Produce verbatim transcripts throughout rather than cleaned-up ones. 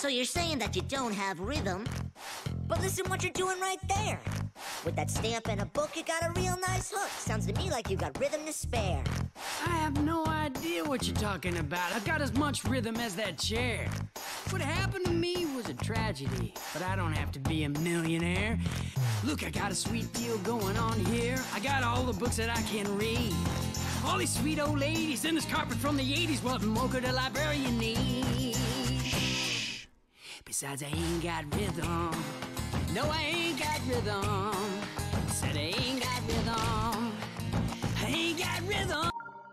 So you're saying that you don't have rhythm? But listen what you're doing right there. With that stamp and a book, you got a real nice hook. Sounds to me like you got rhythm to spare. I have no idea what you're talking about. I've got as much rhythm as that chair. What happened to me was a tragedy, but I don't have to be a millionaire. Look, I got a sweet deal going on here. I got all the books that I can read. All these sweet old ladies and this carpet from the eighties. What more could a librarian need? Shh. Besides, I ain't got rhythm. No, I ain't got rhythm. Said I ain't got rhythm. I ain't got rhythm.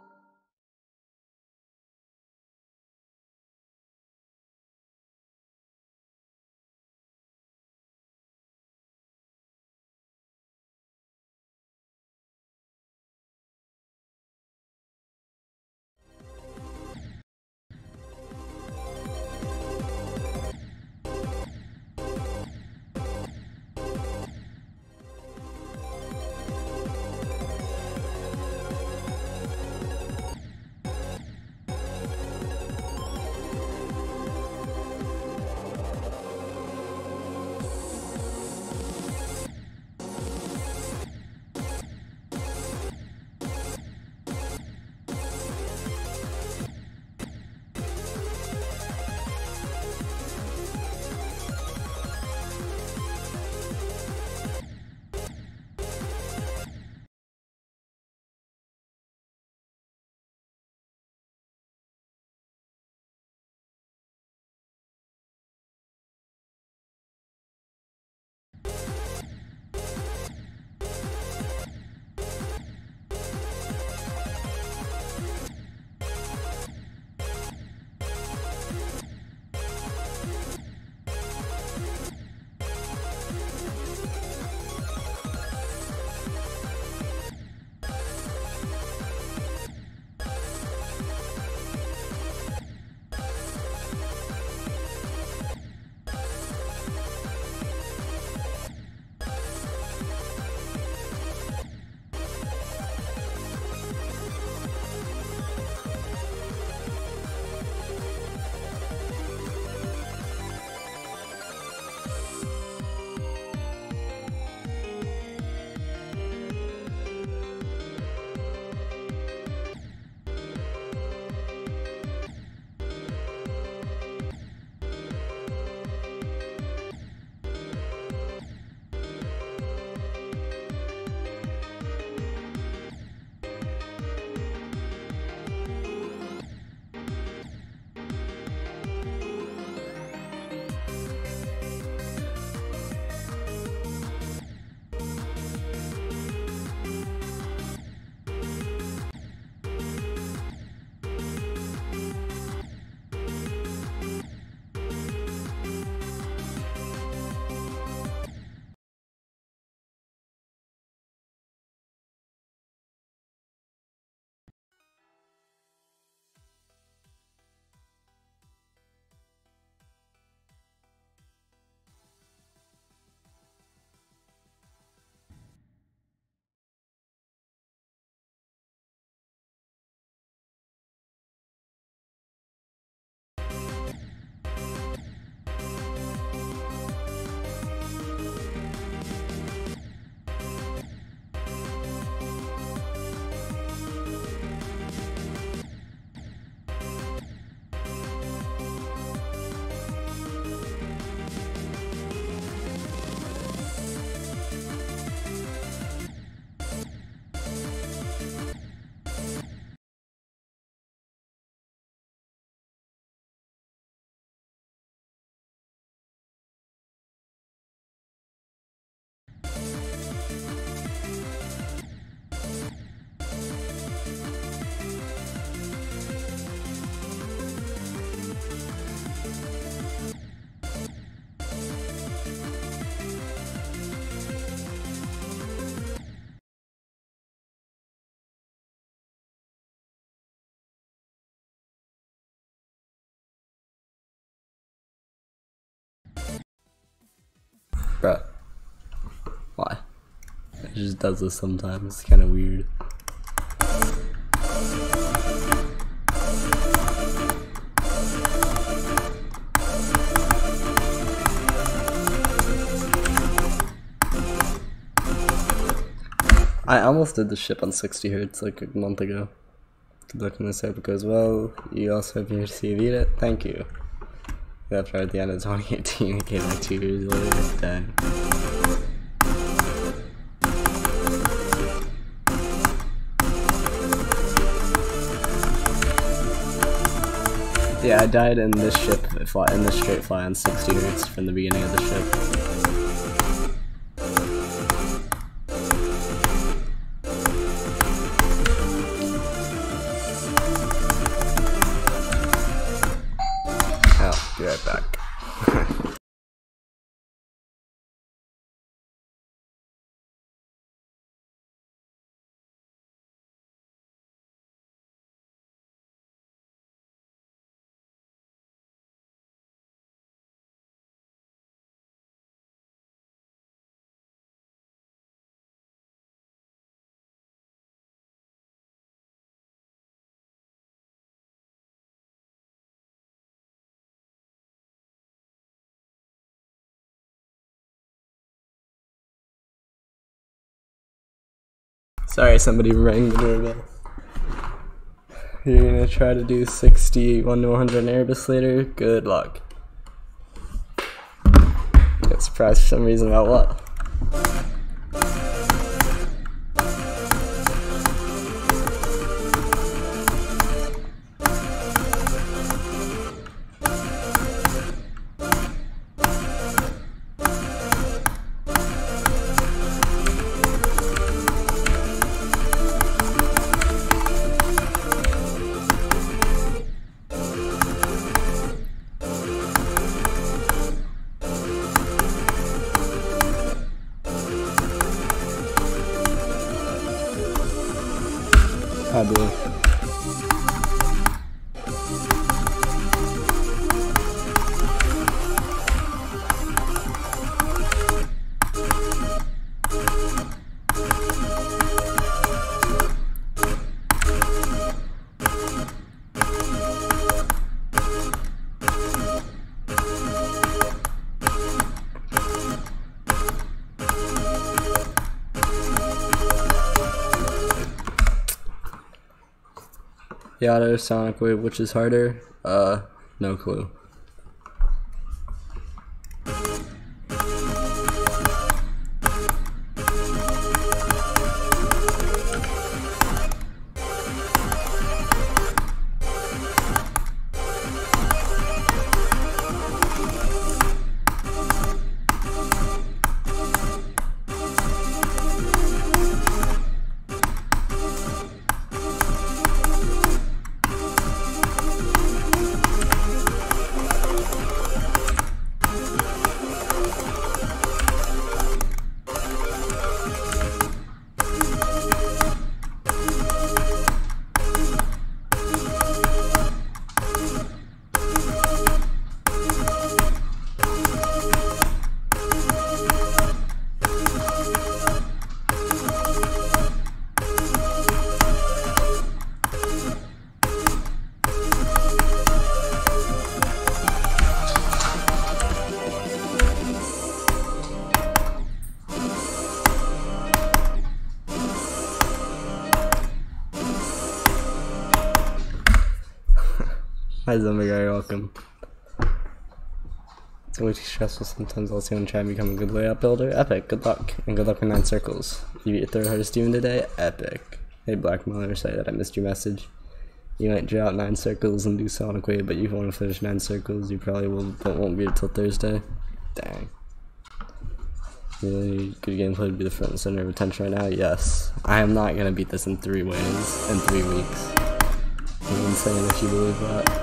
Bruh. Why? It just does this sometimes. It's kind of weird. I almost did the ship on sixty hertz like a month ago. Good luck on this. Hope it goes well. You also have your C V it. Thank you. After at the end of twenty eighteen, it came like two years later. Dang. Yeah, I died in this ship, in this straight fly on sixty hertz from the beginning of the ship. Be right back. Sorry, somebody rang the doorbell. You're gonna try to do sixty-one to one hundred Airbus later? Good luck. Get surprised for some reason about what? Hi, Blue. The auto sonic wave, which is harder? Uh, no clue. Hi Zombie Guy, welcome. It's way too stressful sometimes. I'll see when try and become a good layout builder. Epic, good luck. And good luck with nine circles. You beat your third hardest demon today? Epic. Hey Black Miller, sorry that I missed your message. You might draw out nine circles and do Sonic Wave, but if you want to finish nine circles, you probably will, but won't beat it till Thursday. Dang. Really good gameplay to be the front and center of attention right now? Yes. I am not going to beat this in three ways, in three weeks. I'm insane if you believe that.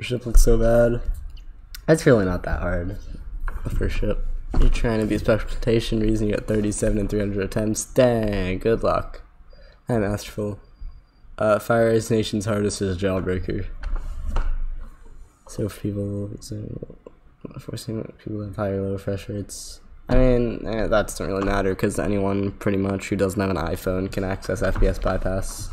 ship looks so bad. It's really not that hard. First ship. You're trying to be specialization, reason you got thirty-seven and three hundred attempts. Dang, good luck. I'm masterful. Uh, Fire Ice Nation's hardest is Jawbreaker. So if people, so forcing people to have higher or lower fresh rates. I mean, eh, that doesn't really matter because anyone pretty much who doesn't have an iPhone can access F P S bypass.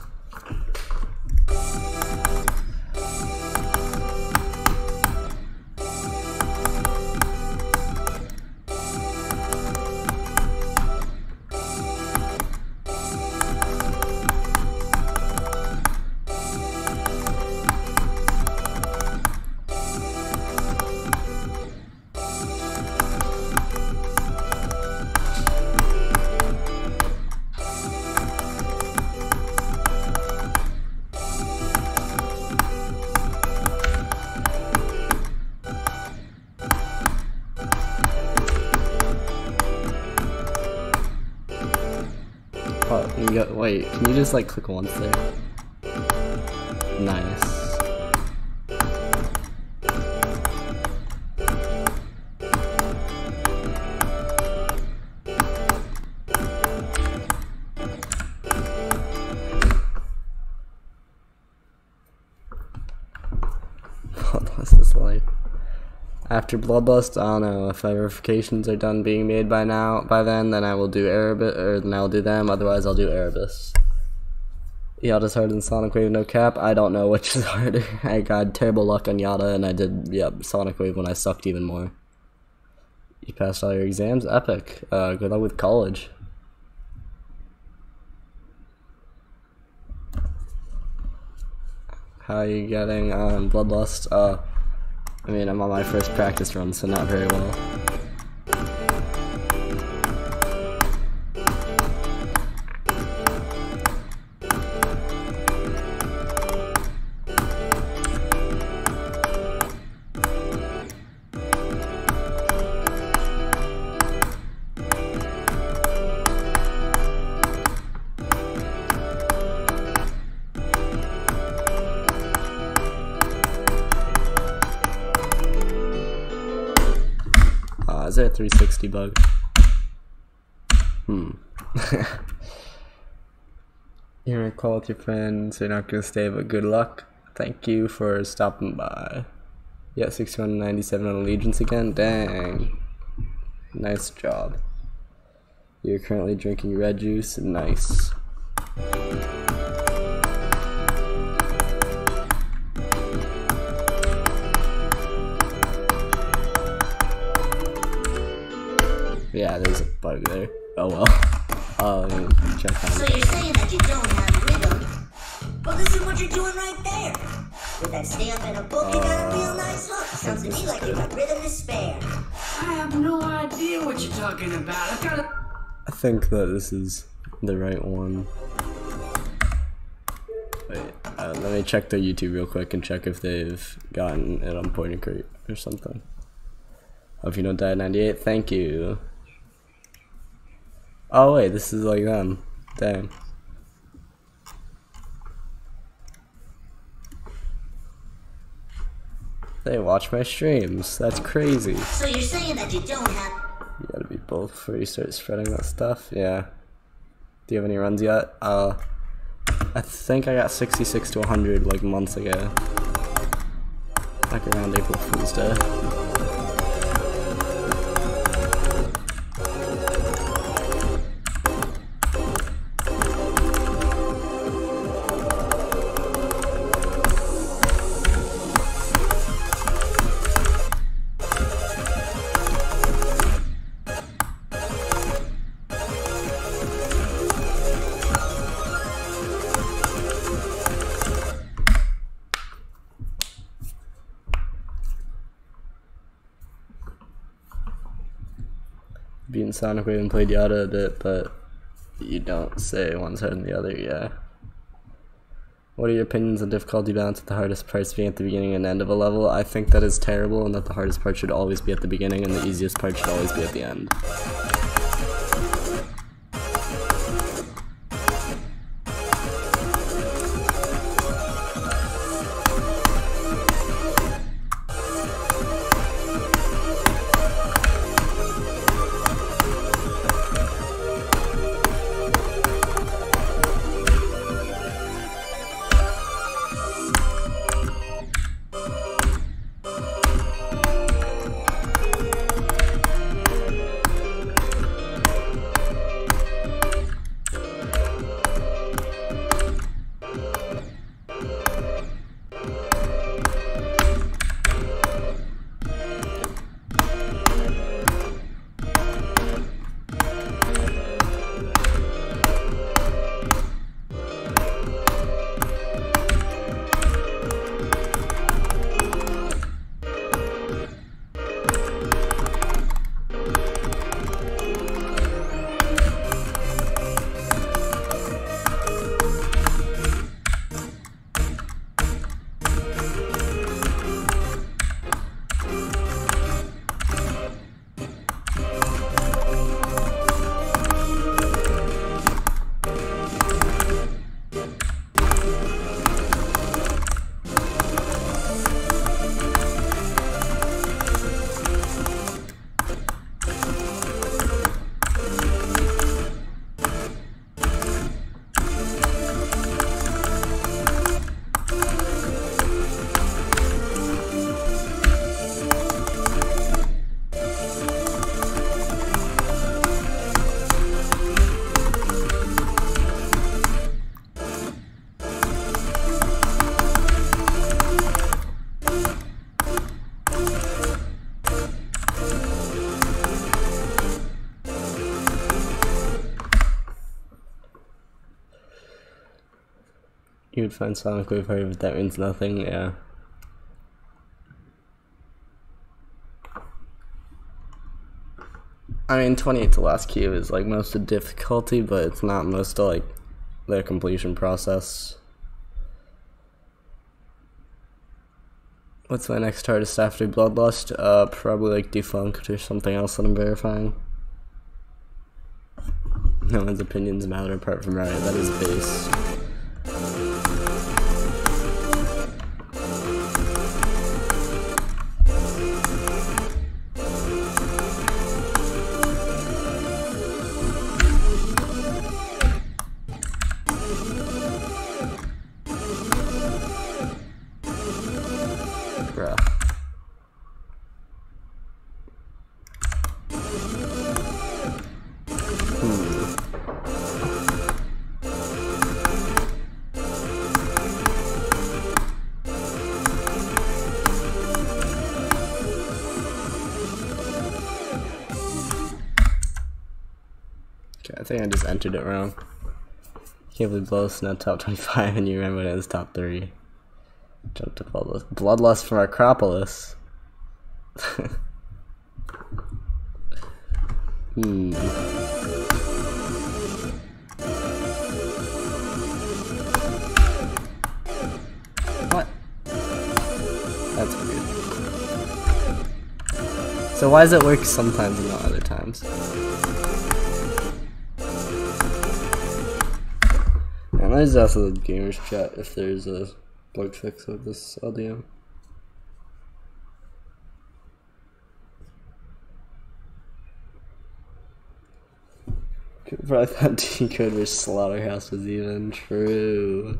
Oh, you got, wait, can you just like click once there? Nice. Bloodlust is life. After Bloodlust, I don't know, if verifications are done being made by now, by then, then I will do Erebus, or then I'll do them, otherwise I'll do Erebus. Yada's harder than Sonic Wave, no cap. I don't know which is harder. I got terrible luck on Yada, and I did, yep, Sonic Wave when I sucked even more. You passed all your exams? Epic. Uh, good luck with college. How are you getting on Bloodlust? Uh, I mean, I'm on my first practice run, so not very well. Uh, is there a three sixty bug? Hmm. You're gonna call with your friends, so you're not gonna stay, but good luck. Thank you for stopping by. Yeah, sixty-one ninety-seven on Allegiance again? Dang. Nice job. You're currently drinking red juice? Nice. Yeah, there's a bug there. Oh well. Oh, let me check on So you're saying that you don't have rhythm? But listen what you're doing right there. With that stamp and a book, you got a real nice hook. Sounds to me like you got rhythm to spare. I have no idea what you're talking about. I've got a... I think that this is the right one. Wait, uh, let me check their YouTube real quick and check if they've gotten it on Point and Crate or something. Hope you know Dad ninety-eight, thank you. Oh wait, this is like them. Dang. They watch my streams. That's crazy. So you're saying that you don't have... You gotta be both before you start spreading that stuff. Yeah. Do you have any runs yet? Uh, I think I got sixty-six to one hundred like months ago. Like around April Fool's Day. Beaten Sonic Wave and played Yada a bit, but you don't say one's harder than the other, yeah. What are your opinions on difficulty balance with the hardest parts being at the beginning and end of a level? I think that is terrible and that the hardest part should always be at the beginning and the easiest part should always be at the end. You would find Sonic Wave hard, but that means nothing, yeah. I mean, twenty-eight to last cube is like most of difficulty, but it's not most of like the completion process. What's my next hardest after Bloodlust? Uh, probably like Defunct or something else that I'm verifying. No one's opinions matter apart from Riot, that is base. Bruh. Okay, I think I just entered it wrong. Can't believe Bloodlust not top twenty-five and you remember when it was top three. Jump to Bloodlust. Bloodlust from Acropolis. hmm. What? That's weird. So why does it work sometimes and not other times? And there's also the gamers chat if there's a bug fix of this audio. Probably thought Decode versus Slaughterhouse was even true.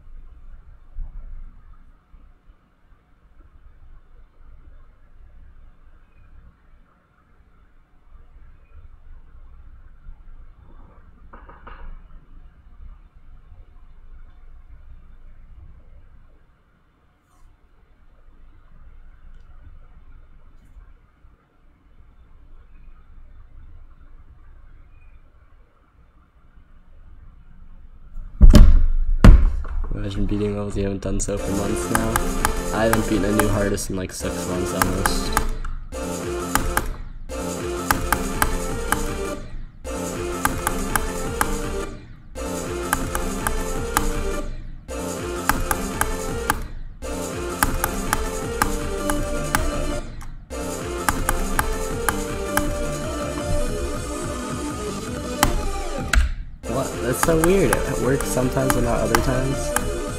Imagine beating levels you haven't done so for months now. I haven't beaten a new hardest in like six months almost. What? That's so weird. It works sometimes and not other times.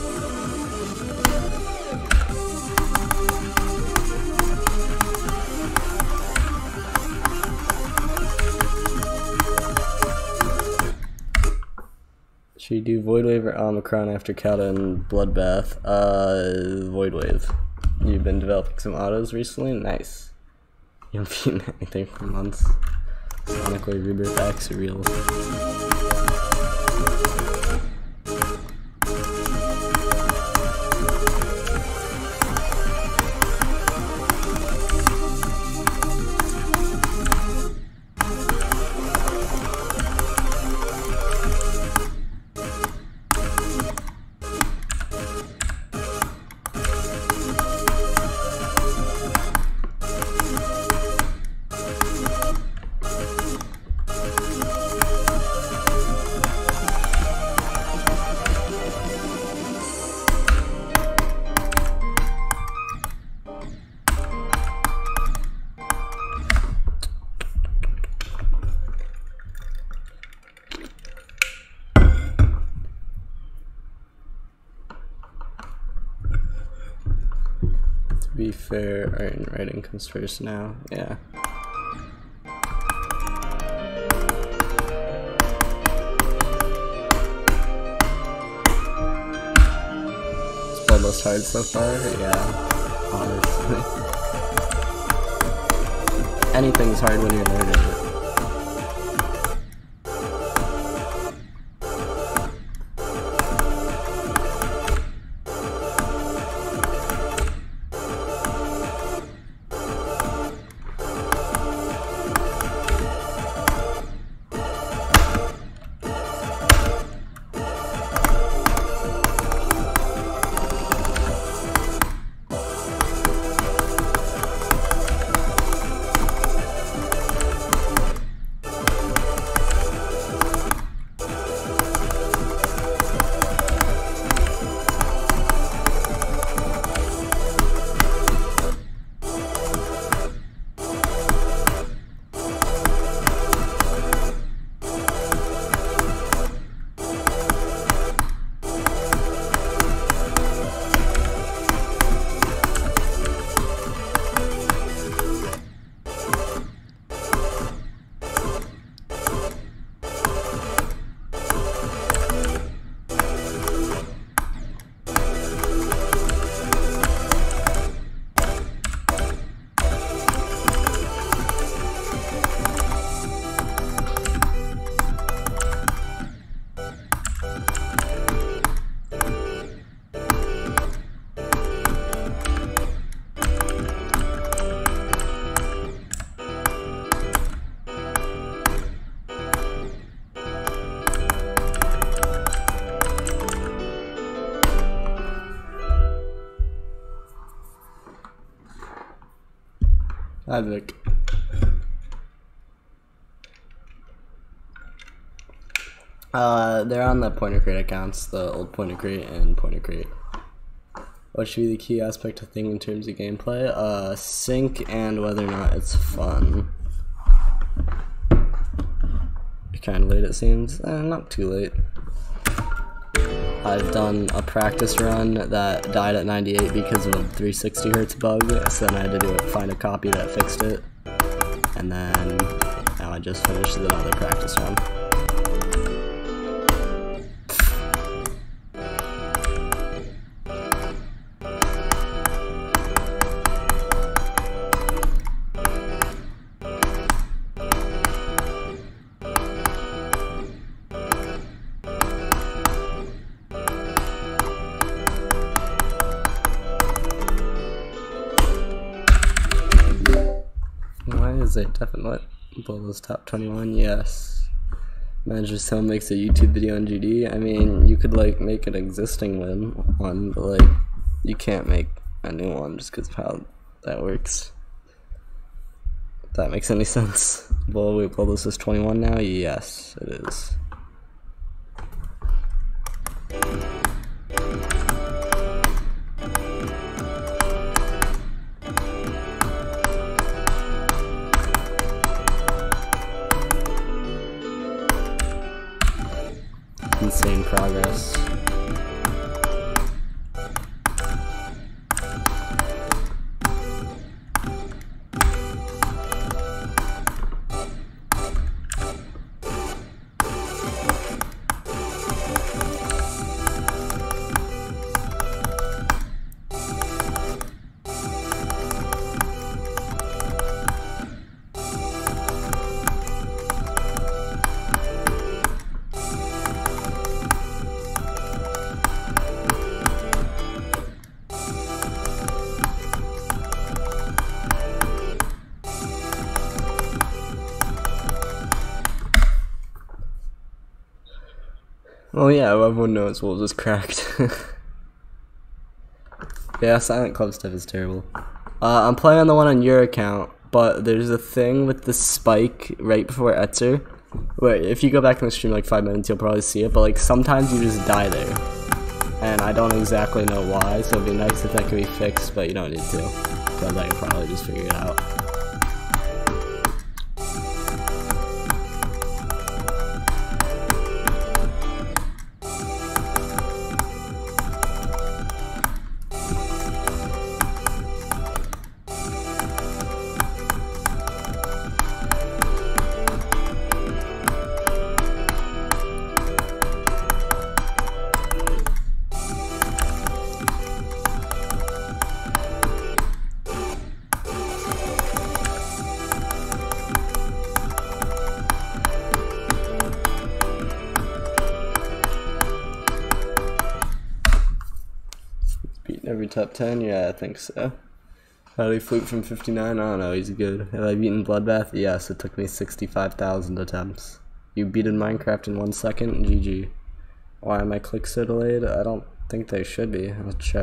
Should you do Void Wave or Omicron after Kata and Bloodbath? Uh, Void Wave. You've been developing some autos recently? Nice. You haven't beaten anything for months. Sonic Wave Rebirth packs are real. To be fair, art and writing comes first now. Yeah. It's Bloodlust hard so far? Yeah. Honestly. Anything's hard when you're learning it. Epic. Uh, they're on the Pointer Crate accounts, the old Pointer Crate and Pointer Crate. What should be the key aspect of thing in terms of gameplay? Uh, sync and whether or not it's fun. Kind of late it seems. Eh, not too late. I've done a practice run that died at ninety-eight because of a three sixty hertz bug, so then I had to do it, find a copy that fixed it, and then now I just finished another practice run. Is a definite Bloodlust top twenty-one? Yes. Manager still makes a YouTube video on G D. I mean, you could like make an existing one, one but like you can't make a new one just because of how that works. If that makes any sense. Well, wait, Bloodlust is twenty-one now? Yes, it is. Insane progress. Oh yeah, everyone knows Wolves is cracked. Yeah, Silent Club stuff is terrible. Uh, I'm playing on the one on your account, but there's a thing with the spike right before Etzer, where if you go back in the stream like five minutes, you'll probably see it, but like sometimes you just die there. And I don't exactly know why, so it'd be nice if that could be fixed, but you don't need to, because I can probably just figure it out. Every top ten? Yeah, I think so. How did he flute from fifty-nine? I don't know, he's good. Have I beaten Bloodbath? Yes, it took me sixty-five thousand attempts. You beat in Minecraft in one second? G G. Why are my clicks so delayed? I don't think they should be. I'll check.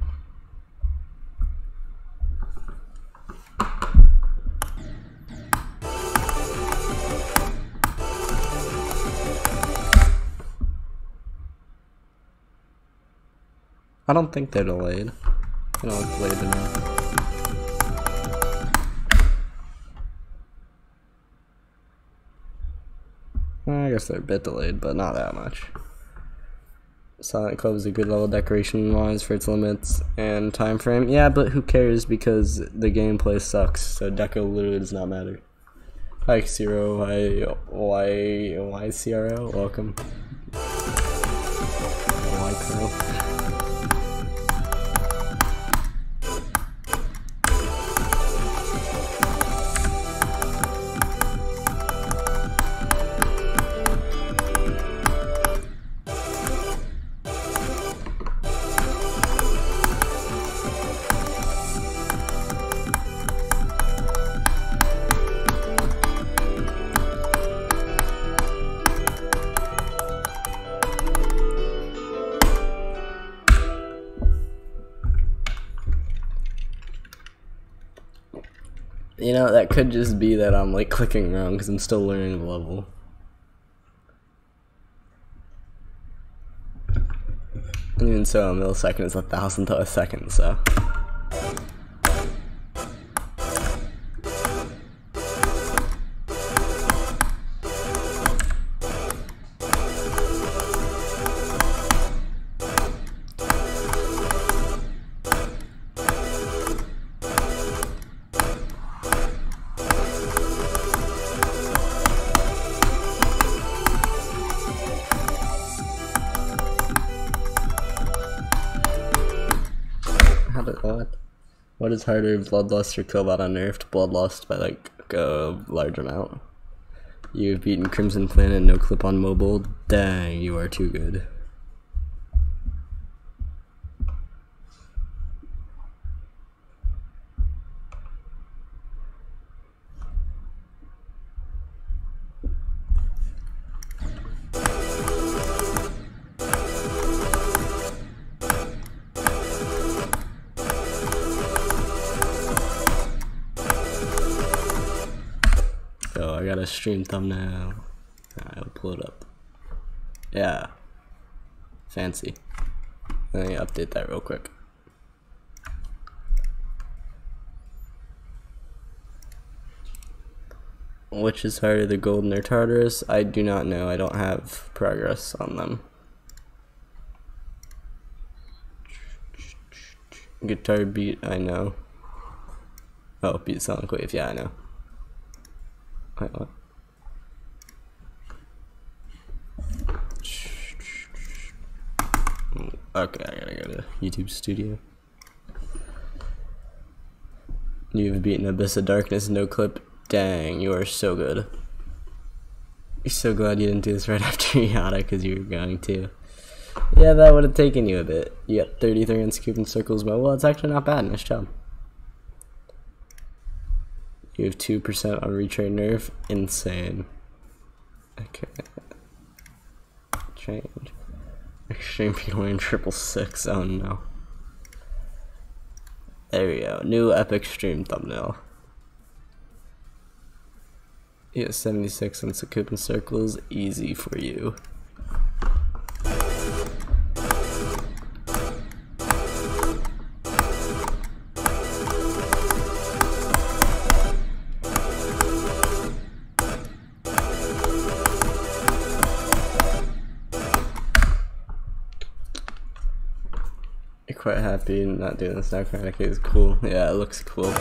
I don't think they're delayed. I don't look delayed to me. Well, I guess they're a bit delayed, but not that much. Silent Club is a good level decoration wise for its limits and time frame. Yeah, but who cares because the gameplay sucks, so deco literally does not matter. Hi Zero, why why why C R O? Welcome. Why Curl? You know, that could just be that I'm like clicking wrong because I'm still learning the level. And even so, a millisecond is a thousandth of a second, so. What? What is harder, Bloodlust or Killbot Unnerfed? Bloodlust by like a large amount. You've beaten Crimson Planet, no clip on mobile. Dang, you are too good. So I got a stream thumbnail. I'll pull it up. Yeah. Fancy. Let me update that real quick. Which is harder, the Golden or Tartarus? I do not know. I don't have progress on them. Guitar beat, I know. Oh, beat Sonic Wave, yeah, I know. Wait, what? Okay, I gotta go to YouTube Studio. You've beaten Abyss of Darkness, no clip. Dang, you are so good. You're so glad you didn't do this right after Yada, because you were going to. Yeah, that would have taken you a bit. You got thirty-three on Scoop and Circles, but well, it's actually not bad. Nice job. You have two percent on Retrain Nerf. Insane. Okay. Change. Extreme P triple six. Oh no. There we go. New epic stream thumbnail. You have seventy-six on Scoop and Circles. Easy for you. Quite happy not doing this now. Chromatic is cool. Yeah, it looks cool.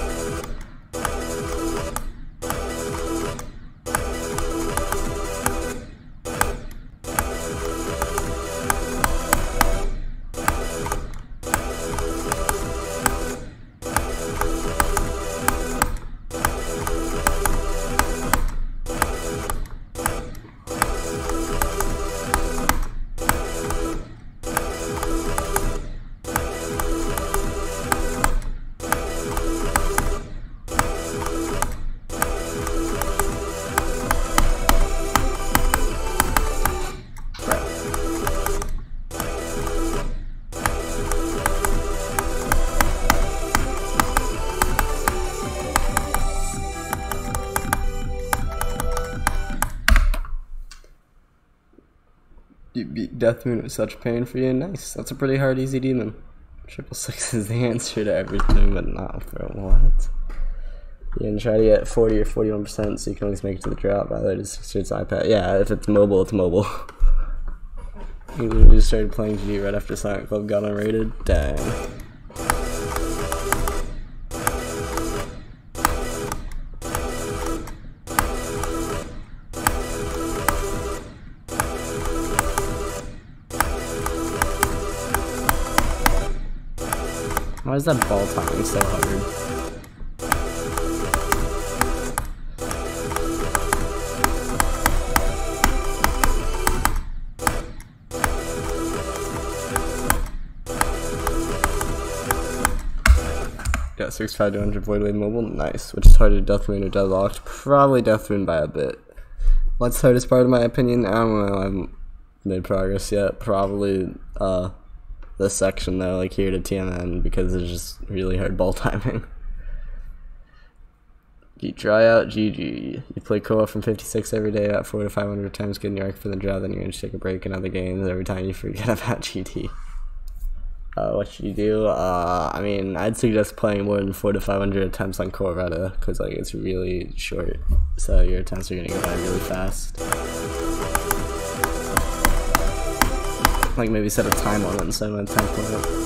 You beat Death Moon with such pain for you. Nice. That's a pretty hard, easy demon. Triple six is the answer to everything, but not for what? You can try to get forty or forty-one percent, so you can always make it to the drop. By the way, it's six iPad. Yeah, if it's mobile, it's mobile. You literally just started playing G D right after Silent Club got unrated. Dang. Why is that ball timing so hard? Yeah, sixty-five to one hundred Void Wave Mobile, nice. Which is harder, Death Moon or Deadlocked? Probably Death Moon by a bit. What's the hardest part of my opinion? I don't know, I haven't made progress yet. Probably, uh... this section though, like here to T M N, because it's just really hard ball timing. You try out G G. You play co-op from fifty-six every day, about four to five hundred times, getting your arc for the draw, then you're going to take a break in other games every time you forget about G D. Uh, what should you do? Uh, I mean, I'd suggest playing more than four to five hundred attempts on Corvetta, because like, it's really short, so your attempts are going to go by really fast. Like, maybe set a time on it instead of an attempt on it.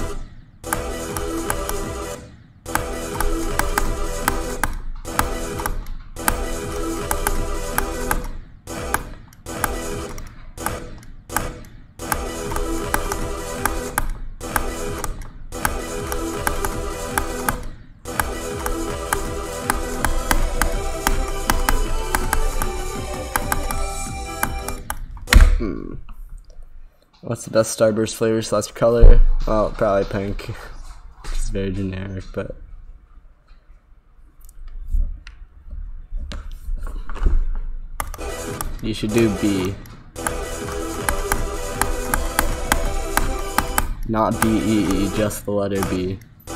Hmm. What's the best Starburst flavor slash color? Well, probably pink. Which is very generic, but you should do B. Not B E E, just the letter B.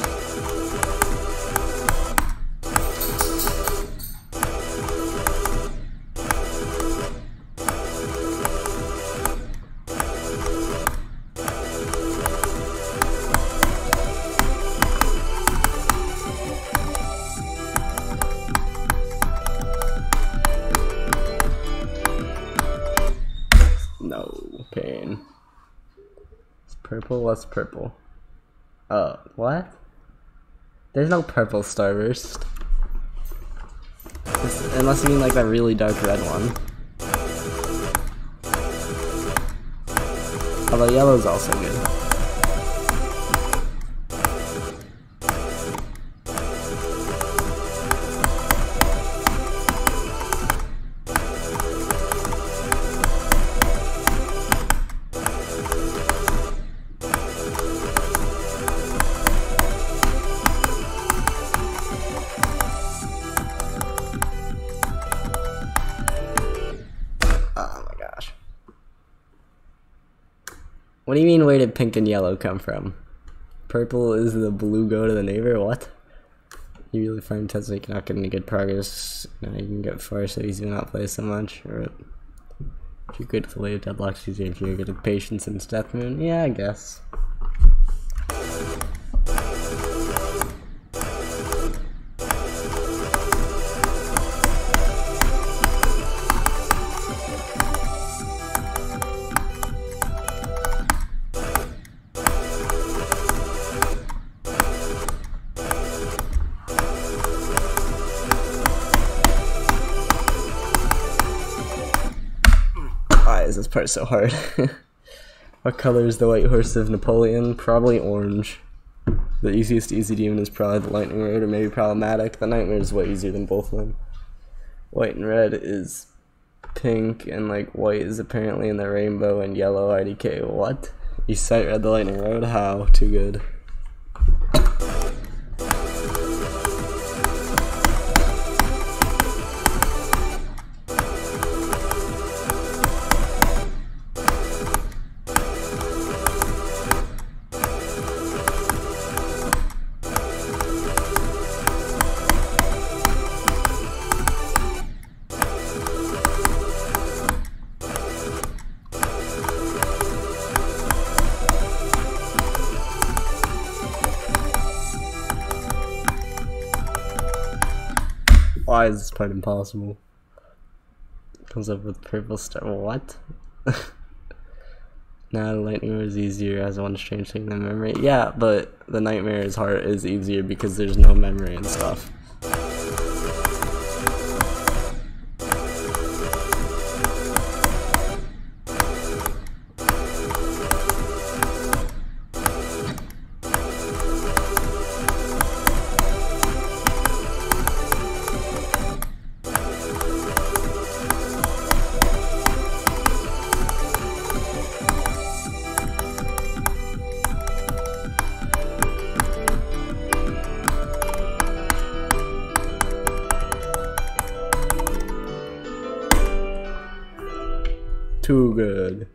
No pain. It's purple? What's purple? Oh, what? There's no purple Starburst. It's, unless you mean like that really dark red one. Although yellow's also good. What do you mean, where did pink and yellow come from? Purple is the blue go to the neighbor? What? You really find tests like you're not getting any good progress. You know, you can get far so easy to not play so much. Or if you're good at the way of deadlocks, easier if you're good at patience and Death Moon. Yeah, I guess. Why is this part so hard? What color is the white horse of Napoleon? Probably orange. The easiest easy demon is probably the lightning road, or maybe problematic. The nightmare is way easier than both of them. White and red is pink, and like white is apparently in the rainbow, and yellow I D K. What? You sight read the lightning road? How? Too good. Why is this part impossible? Comes up with purple star. What? Nah, the lightning was easier as one strange thing than memory. Yeah, but the nightmare's heart is easier because there's no memory and stuff. Too good.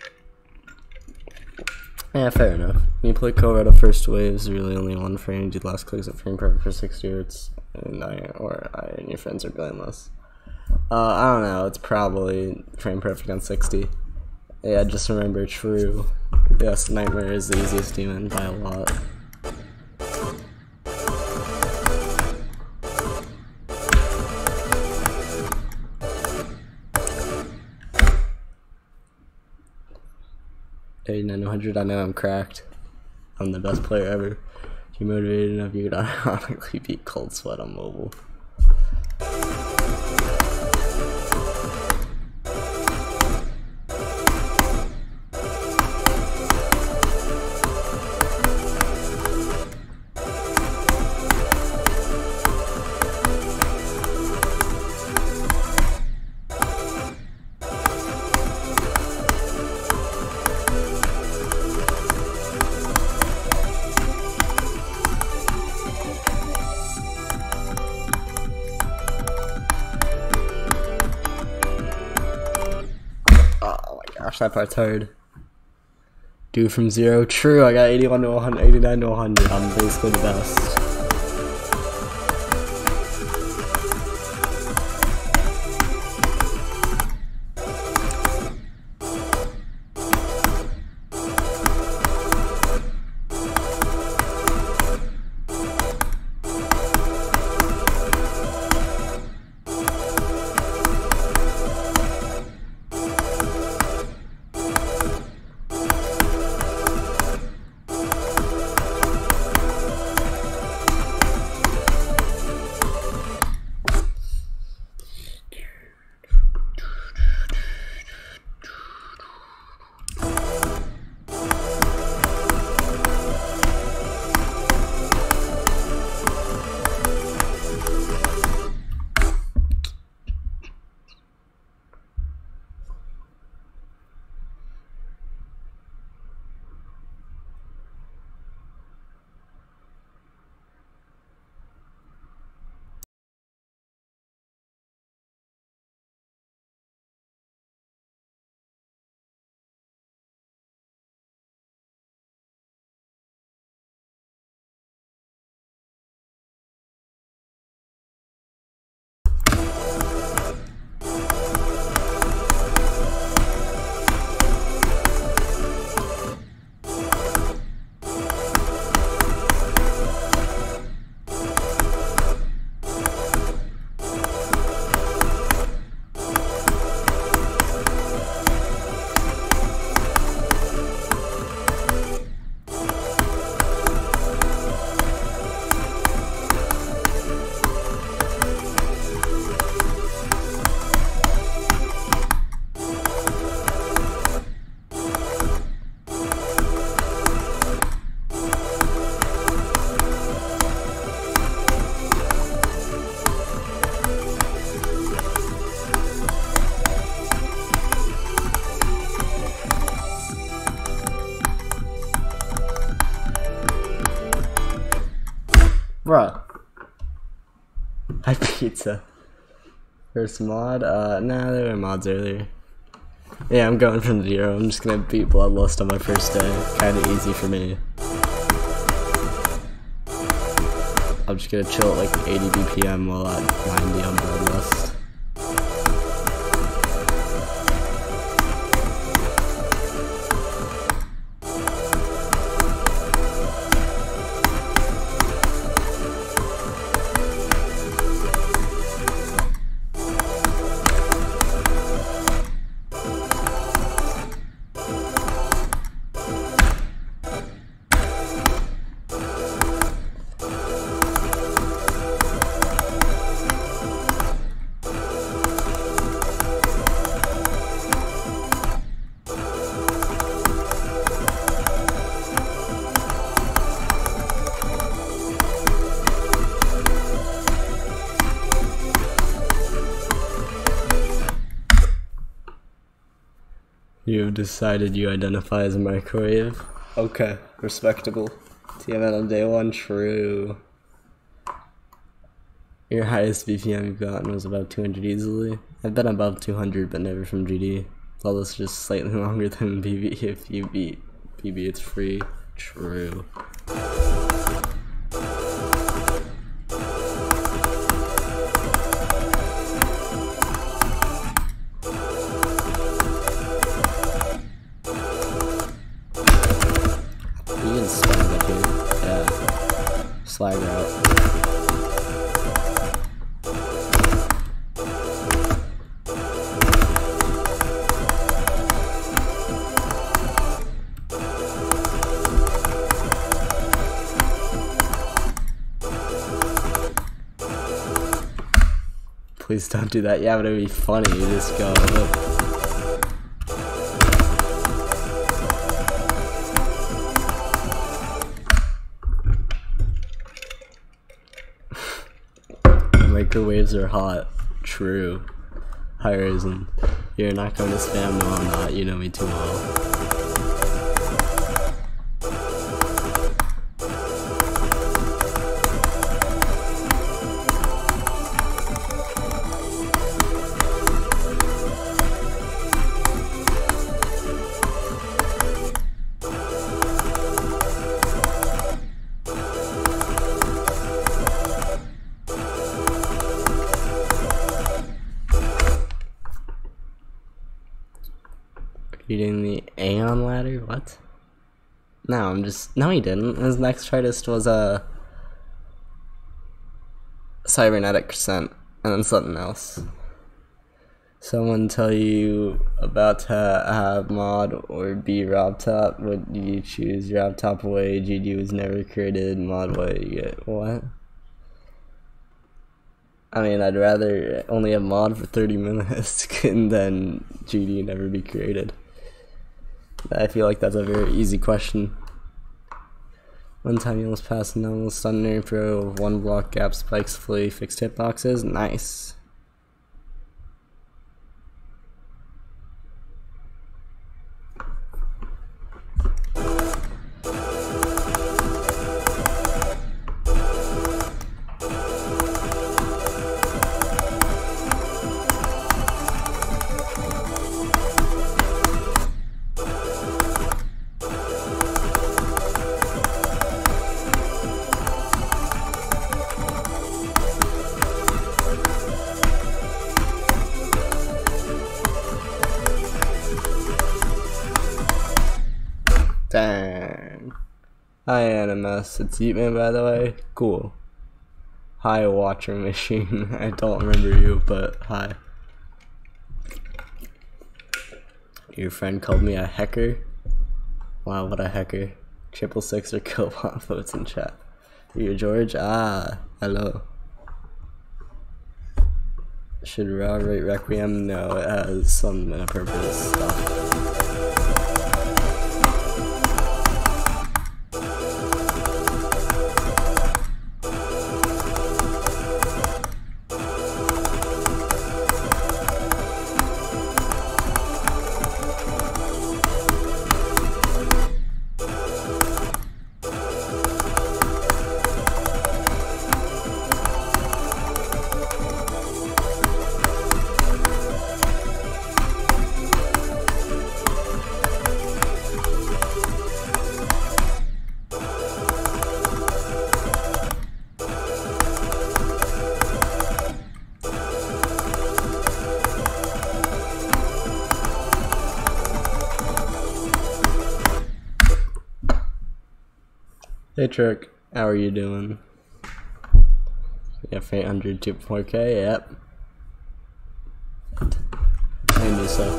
Yeah, fair enough. When you play Colorado First Waves, really only one frame. You do last clicks at frame perfect for sixty hertz. and iron, or iron, your friends are blameless. Uh, I don't know, it's probably frame perfect on sixty. Yeah, just remember, true. Yes, Nightmare is the easiest demon by a lot. eighty-nine to one hundred, I know I'm cracked. I'm the best player ever. You're motivated enough, you could ironically beat Cold Sweat on mobile. Gosh, that part's hard. Do from zero. True, I got eighty-one to one hundred, eighty-nine to one hundred. I'm basically the best. Bruh. Hi, pizza. First mod? Uh, nah, there were mods earlier. Yeah, I'm going from zero. I'm just gonna beat Bloodlust on my first day. Kinda easy for me. I'm just gonna chill at like eighty B P M while at ninety on Bloodlust. You have decided you identify as a microwave? Okay, respectable. T M N on day one, true. Your highest B P M you've gotten was about two hundred easily. I've been above two hundred, but never from G D. All this is just slightly longer than P B. If you beat P B, it's free. True. Slag out. Please don't do that. Yeah, but it'd be funny. You just go. Microwaves are hot. True. Hi, Raisin. You're not going to spam? No, I'm not. You know me too well. Reading the Aeon ladder? What? No, I'm just. No, he didn't. His next artist was a uh, cybernetic percent, and then something else. Someone tell you about to have mod or be Rob Top. What do you choose? Rob Top away. G D was never created. Mod way. You get what? I mean, I'd rather only have mod for thirty minutes than G D never be created. I feel like that's a very easy question. One time you almost passed an almost stunner pro one block gap spikes fully fixed hitboxes. Nice. Dang. Hi, Animus. It's Yeetman, by the way. Cool. Hi, Watcher Machine. I don't remember you, but hi. Your friend called me a hacker. Wow, what a hacker. Triple six or Killbot votes in chat. You George? Ah, hello. Should Raw rate Requiem? No, it has some inappropriate stuff. Hey Trick, how are you doing? Yeah, eight hundred to four K, yep. I knew so.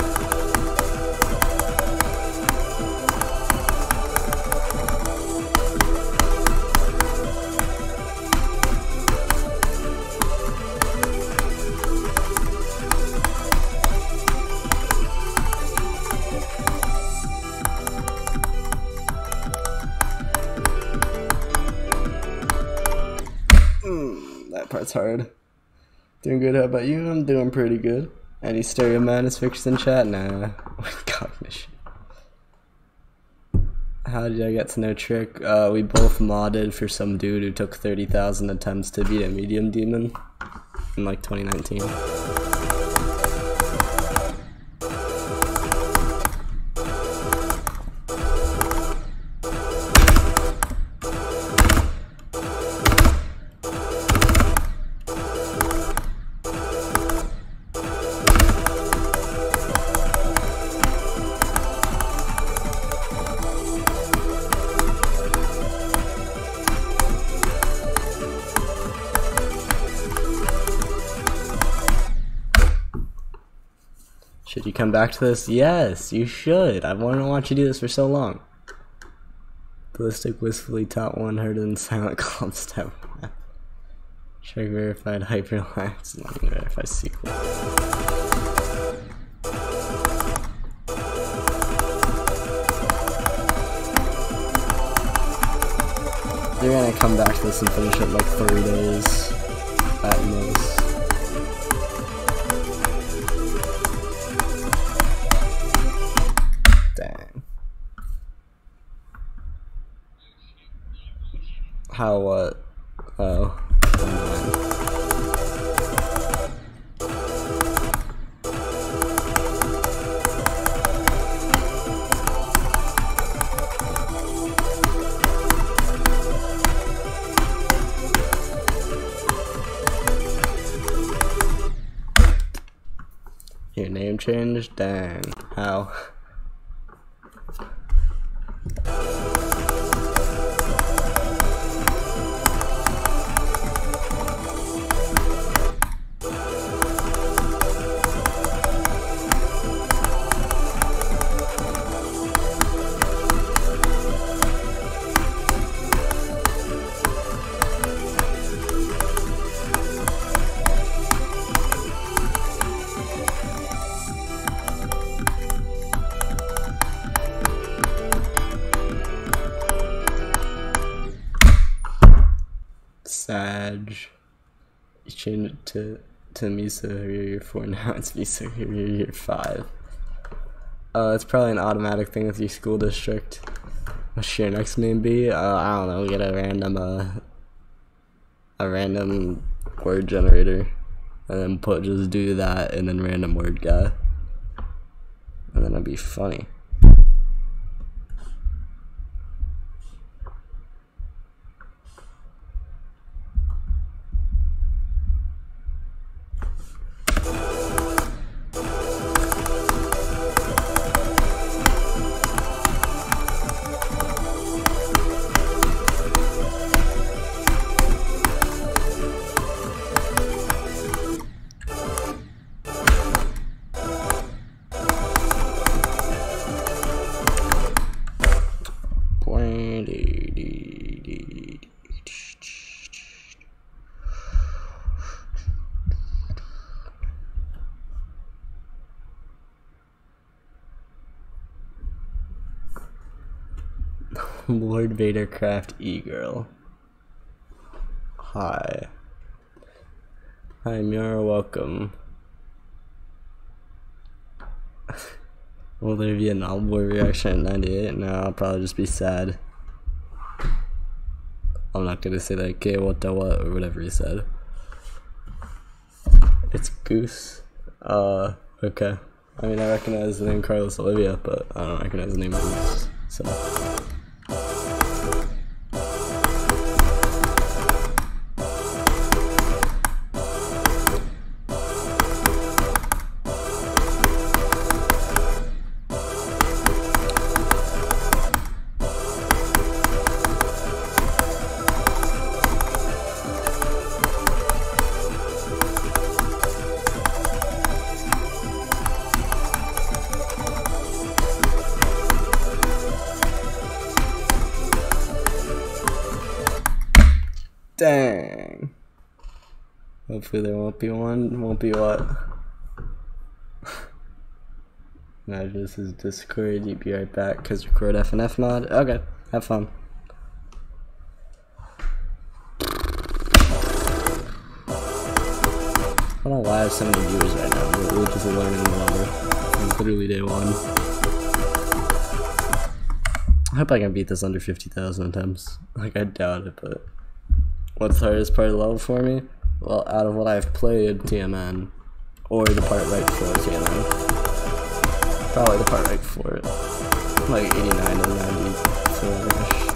That part's hard. Doing good, how about you? I'm doing pretty good. Any stereo madness pictures in chat? Nah. With cognition. How did I get to know Trick? Uh, we both modded for some dude who took thirty thousand attempts to beat a medium demon in like twenty nineteen. Should you come back to this? Yes, you should. I've wanted to watch you do this for so long. Ballistic wistfully top one heard in silent club step. Check verified hyperlapse and then verify sequel. They're gonna come back to this and finish it like thirty days at most. Dang. How what? Oh. Your name changed? Dang. How? Sag. You changed it to to Miso Hero Year four, now it's Miso Hero Year five. Uh, it's probably an automatic thing with your school district. What should your next name be? Uh, I don't know, get a random uh a random word generator and then put just do that and then random word guy. And then it'd be funny. Lord Vadercraft E-Girl. Hi. Hi, Miura, welcome. Will there be an All Boy reaction at ninety-eight? No, I'll probably just be sad. I'm not gonna say that, okay, what the what, or whatever he said. It's Goose. Uh, okay. I mean, I recognize the name Carlos Olivia, but I don't recognize the name Goose, so. Dang. Hopefully there won't be one. Won't be what? No, this is Discord. You be right back because record F N F mod. Okay, have fun. I don't know why I have so many viewers right now. We're, we're just learning the level. It's literally day one. I hope I can beat this under fifty thousand attempts. Like, I doubt it, but. What's the hardest part of the level for me? Well, out of what I've played, T M N, or the part right before T M N. Probably the part right before it. Like eighty-nine to ninety-four-ish.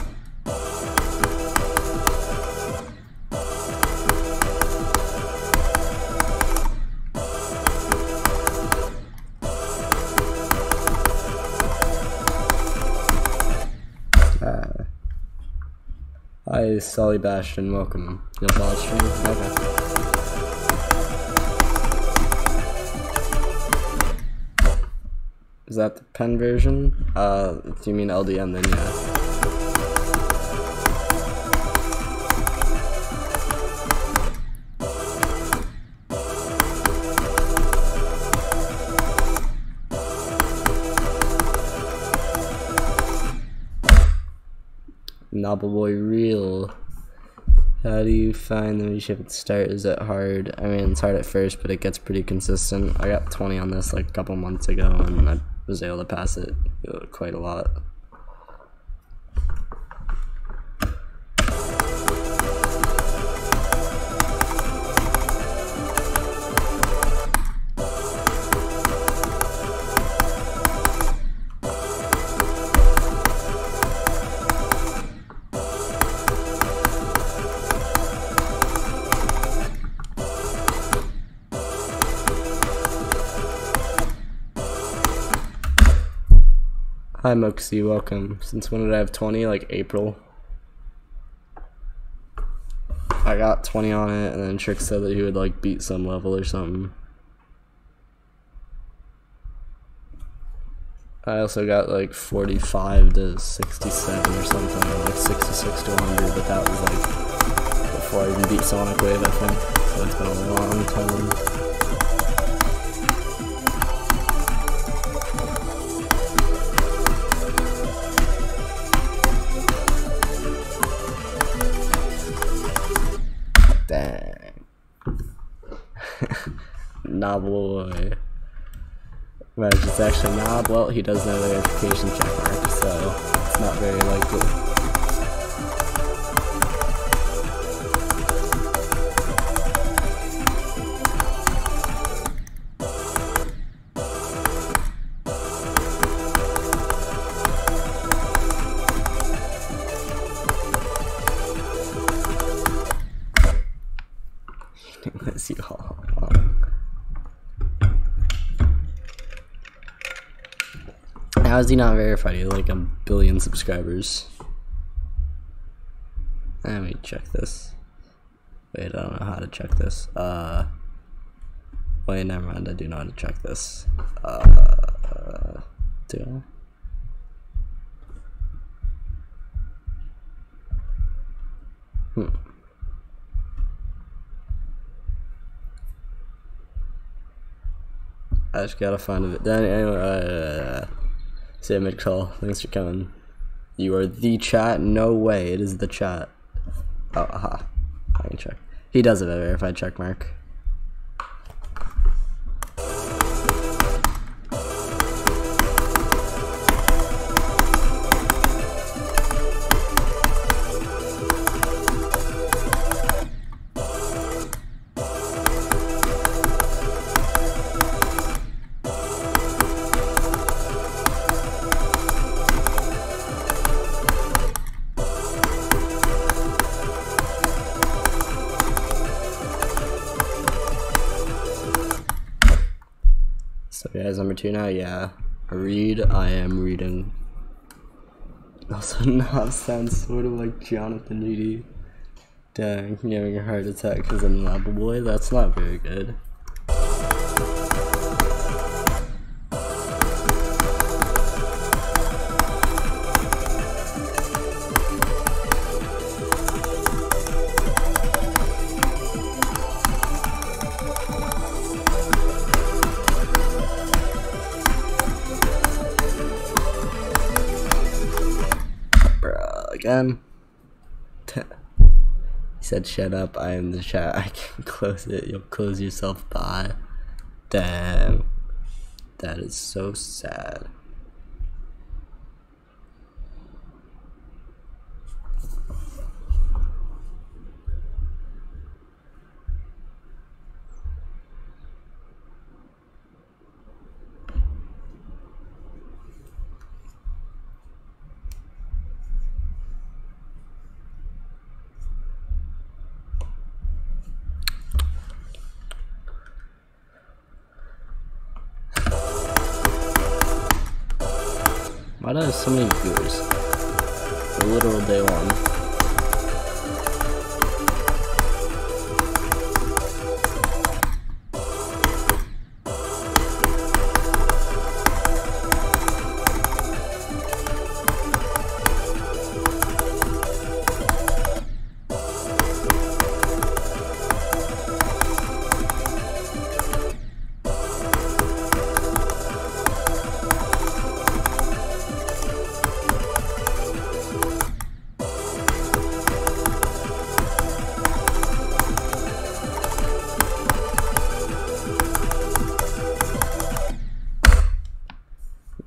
Uh, Hi, Sully Bastion, welcome. You'll follow stream? Okay. Is that the pen version? Uh, if you mean L D M, then yeah. Noble Boy Real. How do you find the leadership at the start? Is it hard? I mean, it's hard at first, but it gets pretty consistent. I got twenty on this like a couple months ago, and I was able to pass it quite a lot. Hi Moxie, welcome. Since when did I have twenty? Like April. I got twenty on it, and then Trick said that he would like beat some level or something. I also got like forty-five to sixty-seven or something, like sixty-six to one hundred, but that was like before I even beat Sonic Wave, I think. So it's been a long time. Dang. Nah, boy. Right, it's actually Knob. Well, he does know the verification check mark, so it's not very likely. Miss you all. How is he not verified? He has like a billion subscribers. Let me check this. Wait, I don't know how to check this. Uh, wait, never mind. I do know how to check this. Uh, do I? Hmm. I just gotta find a bit. Anyway, uh, say a mid call. Thanks for coming. You are the chat? No way. It is the chat. Oh, aha. I can check. He does have a verified check mark. So guys, number two now, yeah. Read, I am reading. Also, Knob sounds sort of like Jonathan G D. Dang, you're having a heart attack because I'm a Noble Boy? That's not very good. Again. He said shut up, I am the chat. I can close it. You'll close yourself. Bye. Damn. That is so sad. Why do I have so many viewers? A literal day one.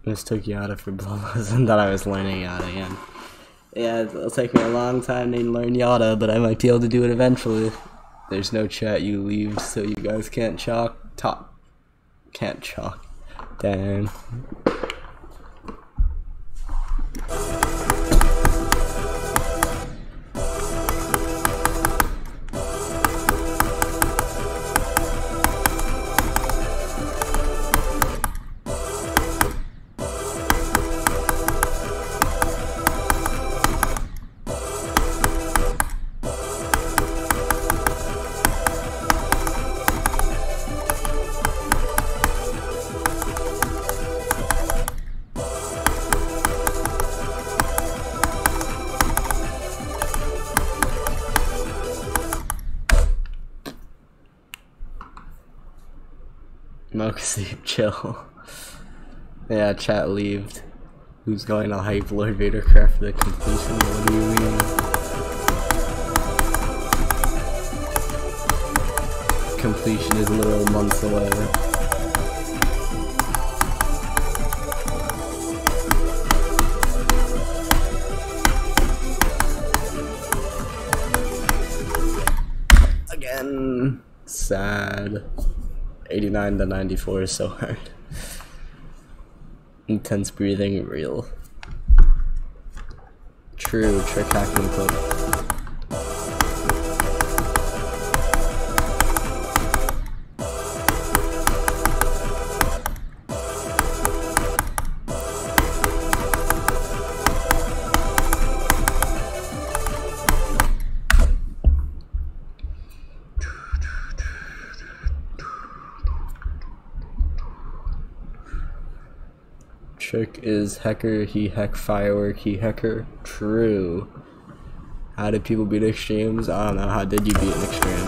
Mistook Yada for Bloodlust and thought I was learning Yada again. Yeah, it'll take me a long time to learn Yada, but I might be able to do it eventually. There's no chat, you leave, so you guys can't chalk. Talk. Can't chalk. Damn. Moxie, chill. Yeah, chat leaved. Who's going to hype Lord Vader craft for the completion? What do you mean? Completion is literal months away. Again, sad. eighty-nine to ninety-four is so hard. Intense breathing, real. True, trick hacking clip. Trick is hacker, he heck firework, he hacker. True. How did people beat extremes? I don't know. How did you beat an extreme?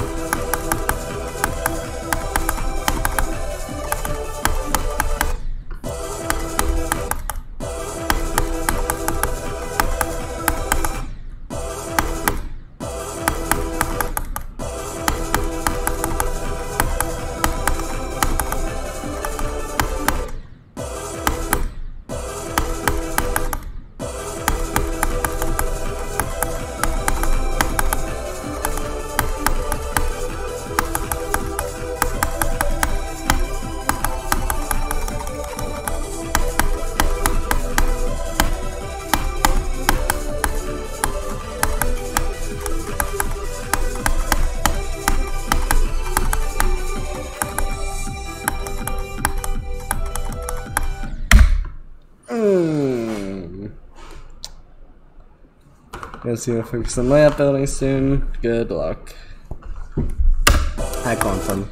Gonna see if I fix some layup building soon. Good luck. Hi, Quantum.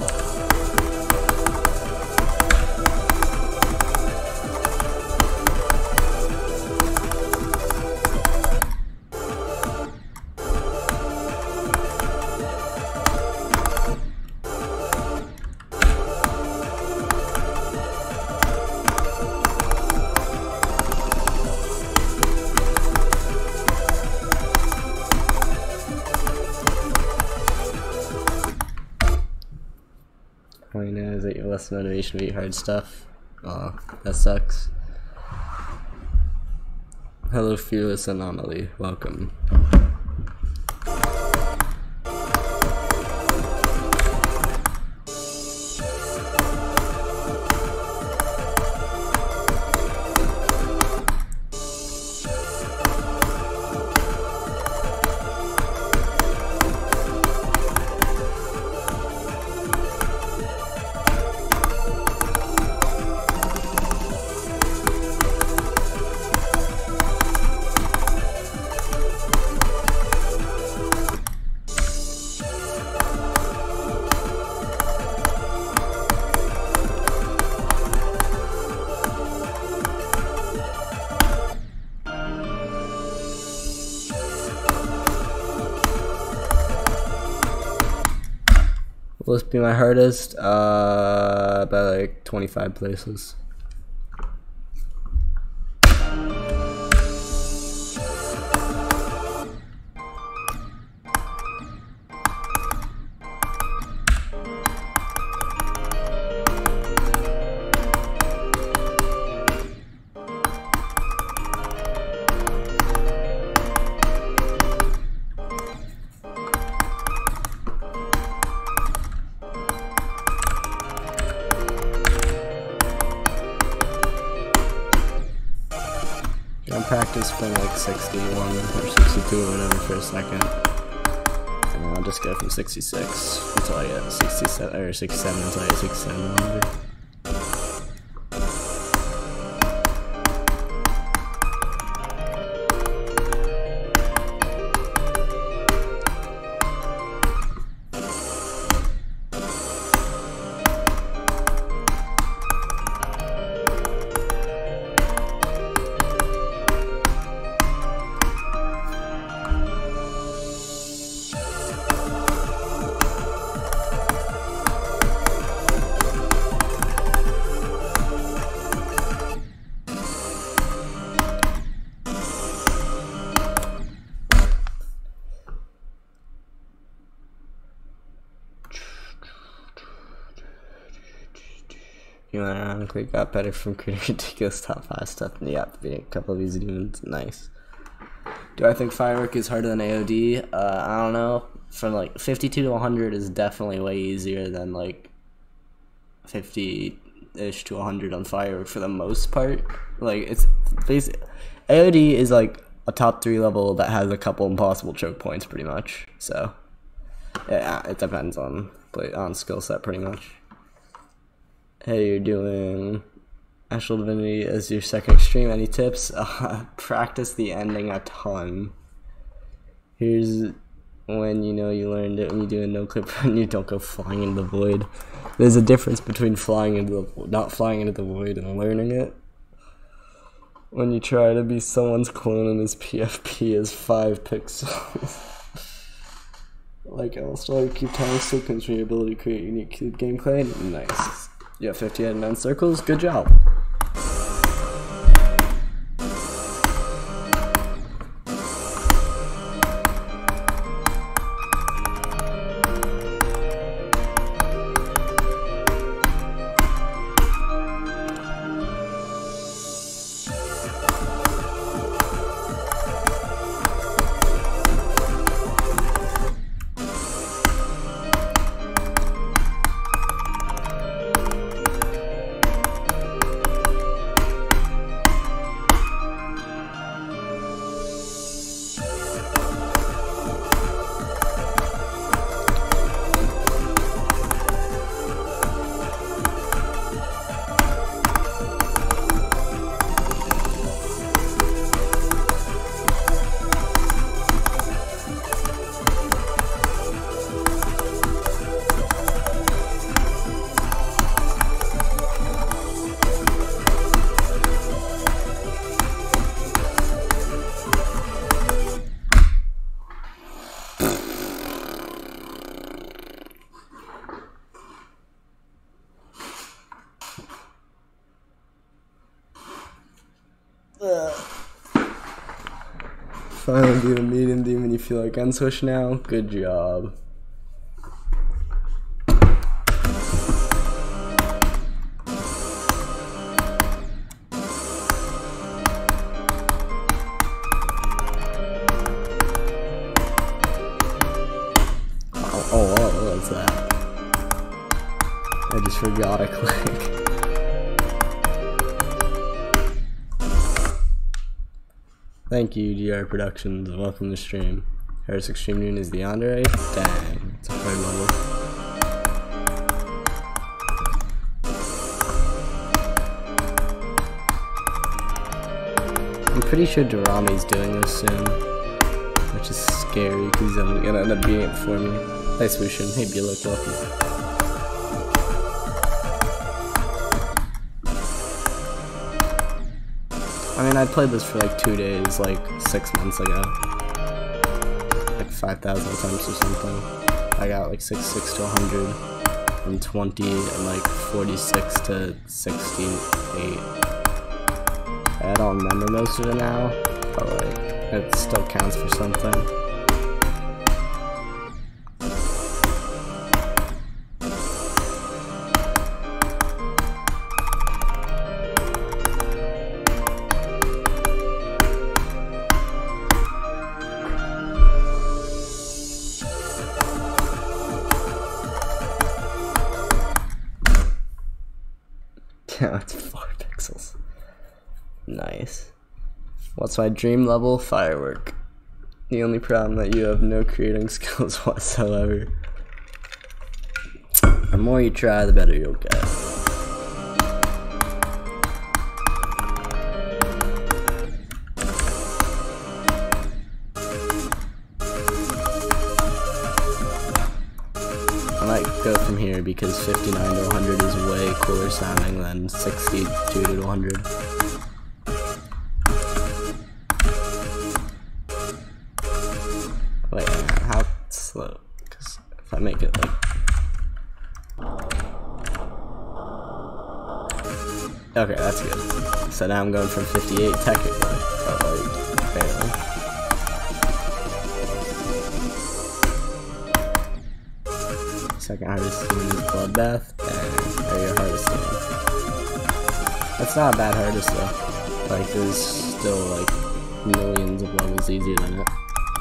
Point is that you're less motivation to beat hard stuff. Aw, that sucks. Hello, Fearless Anomaly. Welcome. Will this be my hardest? Uh, by like twenty-five places. I'll practice from like sixty-one or sixty-two or whatever for a second. And then I'll just go from sixty-six until I get sixty-seven, or sixty-seven until I get sixty-seven one hundred. You ironically got better from creating ridiculous top five stuff. Yeah, beating a couple of easy demons. Nice. Do I think Firework is harder than A O D? Uh, I don't know. From like fifty-two to one hundred is definitely way easier than like fifty-ish to one hundred on Firework for the most part. Like, it's basically, A O D is like a top three level that has a couple impossible choke points pretty much. So, yeah, it depends on, on skill set pretty much. Hey, you're doing Astral Divinity as your second extreme. Any tips? Uh, practice the ending a ton. Here's when you know you learned it. When you do a no clip run, you don't go flying into the void. There's a difference between flying into the not flying into the void and learning it. When you try to be someone's clone and his P F P is five pixels. Like else, while you keep time sequence for your ability to create unique gameplay. Nice. You have fifty out of nine circles. Good job. Finally do a medium demon. You feel like end switch now. Good job. Oh, oh, oh, what's that? I just forgot a click. Thank you, G R Productions. Welcome to stream. Harris Extreme Noon is the Andre. Dang, it's a hard level. I'm pretty sure Durami's doing this soon, which is scary because he's gonna end up beating it for me. Hi, Swooshin. Hey, Bulik, welcome. I mean, I played this for like two days, like six months ago. Like five thousand times or something. I got like sixty-six to one hundred, and twenty, and like forty-six to sixty-eight. I don't remember most of it now, but like, it still counts for something. Yeah, it's four pixels. Nice. What's my dream level? Firework. The only problem that you have no creating skills whatsoever. The more you try, the better you'll get. I might go from here because fifty-nine to one hundred is way cooler sounding than sixty-two to one hundred. Wait, how slow? Because if I make it like... Okay, that's good. So now I'm going from fifty-eight technically, but like, barely. Second hardest team is Bloodbath, and or your hardest team. That's not a bad hardest though. Like, there's still like millions of levels easier than it.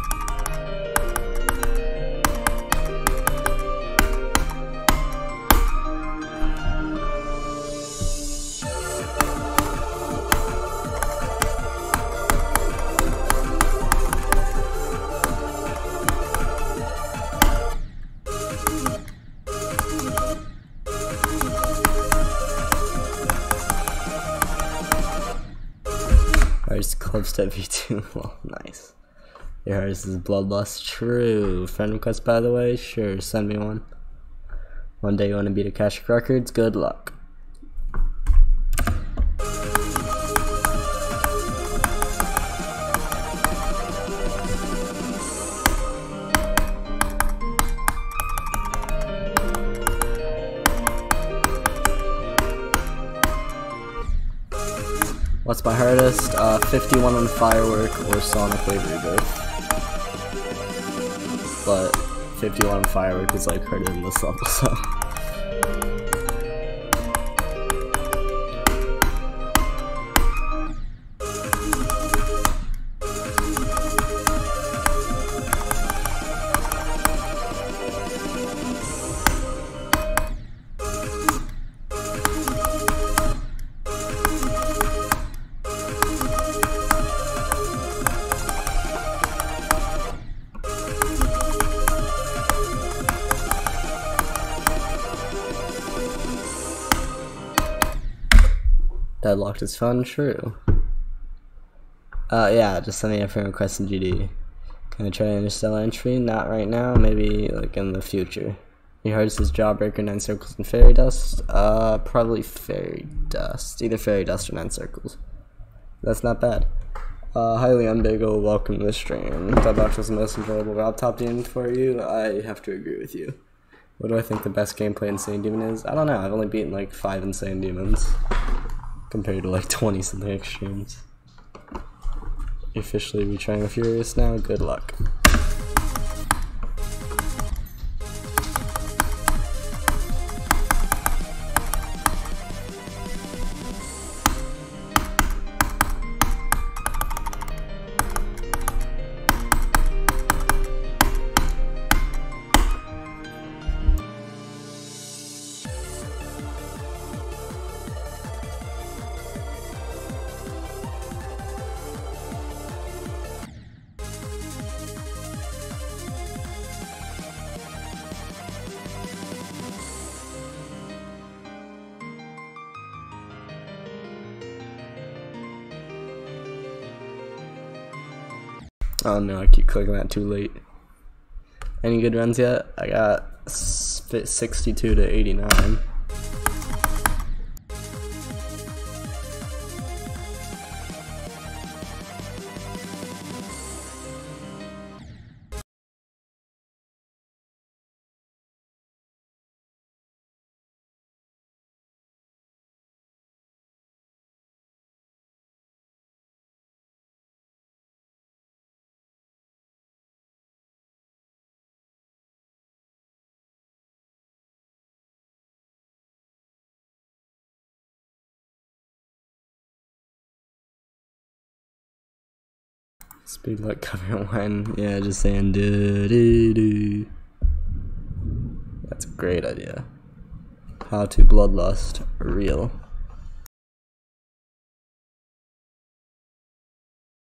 Hardest clubstep V two. Well, nice. Your hardest is Bloodlust. True. Friend request, by the way? Sure, send me one. One day you want to beat Akashic Records? Good luck. What's my hardest? Uh, fifty-one on Firework or Sonic Wave Rebirth. But fifty-one on Firework is like harder than this level, so. Deadlocked is fun, true. Uh, yeah, just send me a friend request in G D. Can I try Interstellar entry? Not right now, maybe like in the future. Your hardest is Jawbreaker, Nine Circles, and Fairy Dust? Uh, probably Fairy Dust. Either Fairy Dust or Nine Circles. That's not bad. Uh, highly unbiggle, welcome to the stream. Deadlocked was the most enjoyable Rob Top game for you. I have to agree with you. What do I think the best gameplay Insane Demon is? I don't know, I've only beaten like five Insane Demons. Compared to like twenty something extremes. You're officially retrying the Furious now? Good luck. Oh no, I keep clicking that too late. Any good runs yet? I got sixty-two to eighty-nine. Speed like cover one. Yeah, just saying do do do. That's a great idea. How to Bloodlust real.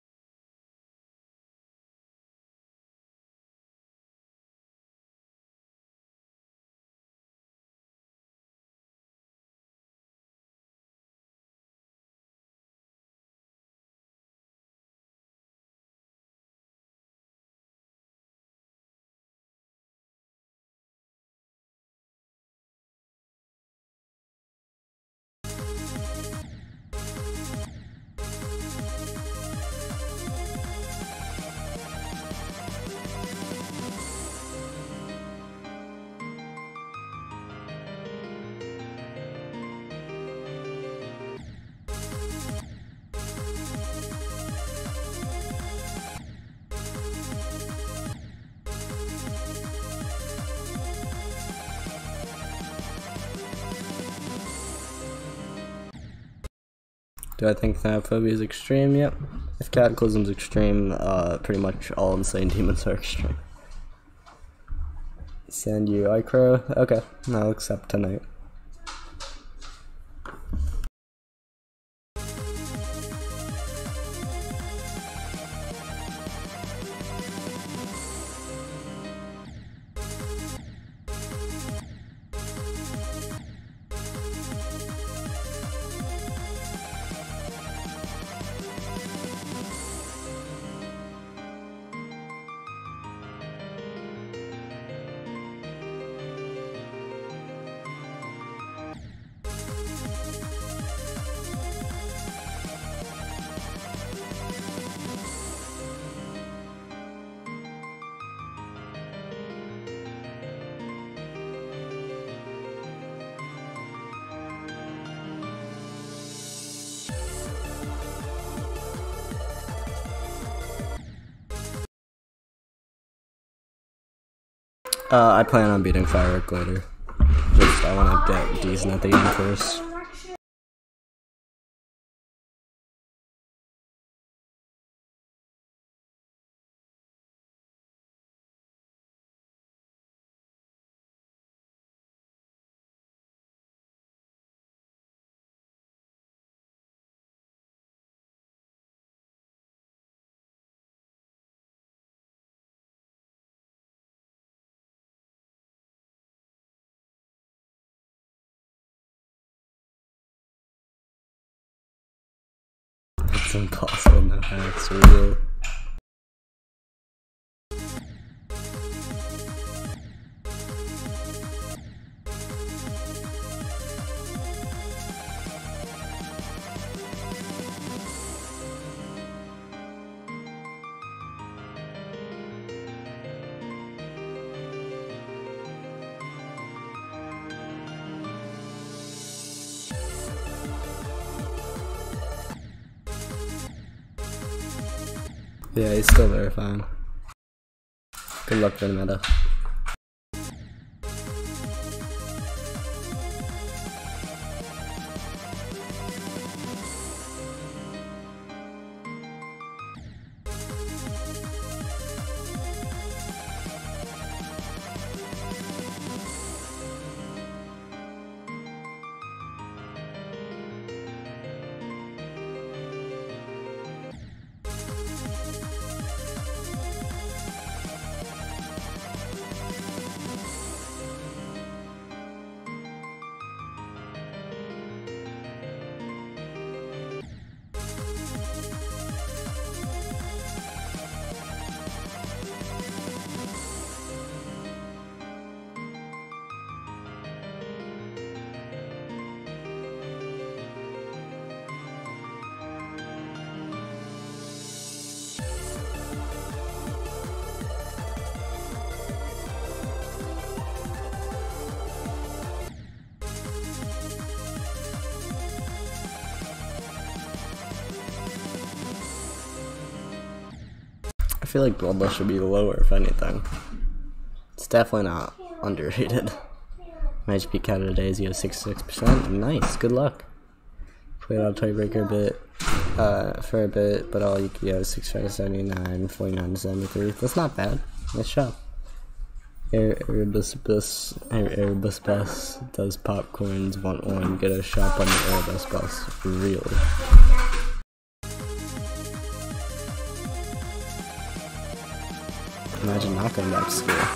Do I think Thanaphobia is extreme? Yep. If Cataclysm's extreme, uh, pretty much all Insane Demons are extreme. Send you Icro? Okay, I'll accept tonight. Uh, I plan on beating Firework later. Just, I want to get decent at the game first. It's impossible, no hacks, real. Yeah, he's still verifying. Good luck for the meta. I feel like Bloodlust should be lower, if anything. It's definitely not underrated. My H P count today is sixty-six percent. Nice, good luck. Played out tiebreaker a bit, uh, for a bit, but all you can go sixty-five to seventy-nine, forty-nine to seventy-three. That's not bad. Nice job. Erebus bus, Erebus bus does popcorns, want one, get a shop on the Erebus bus. Really. Imagine not going back to school.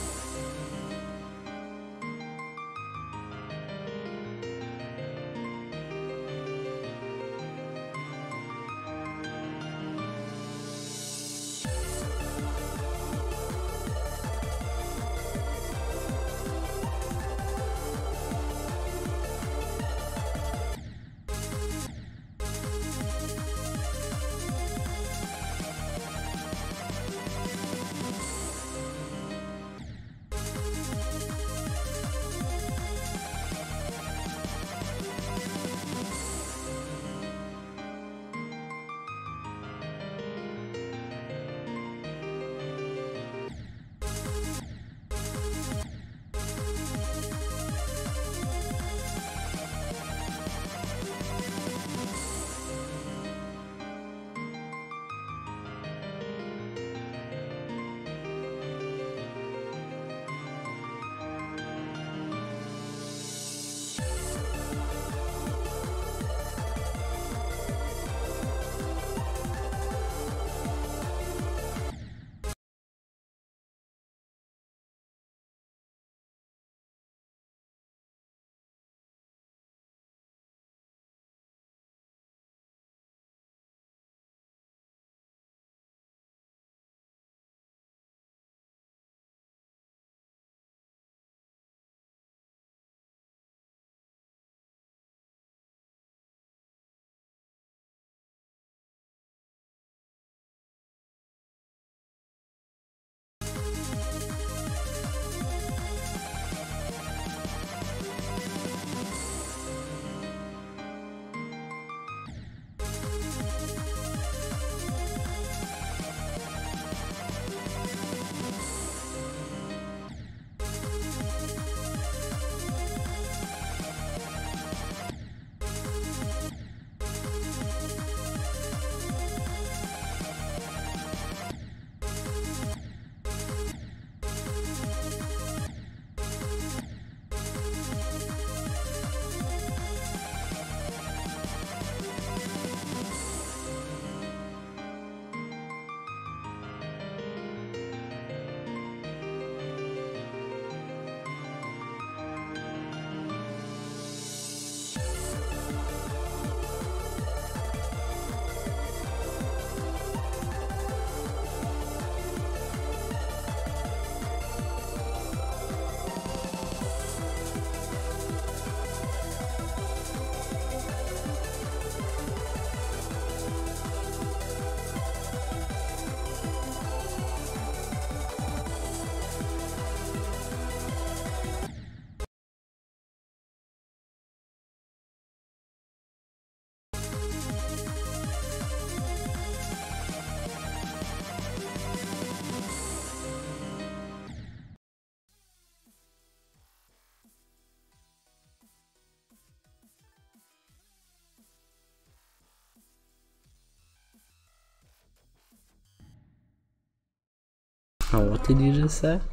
Oh, what did you just say?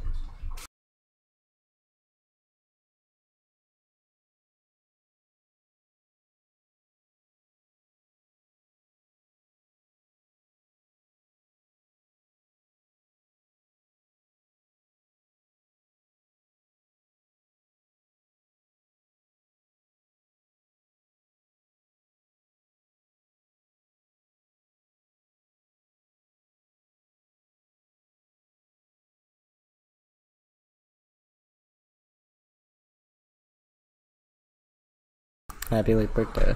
Happy late birthday.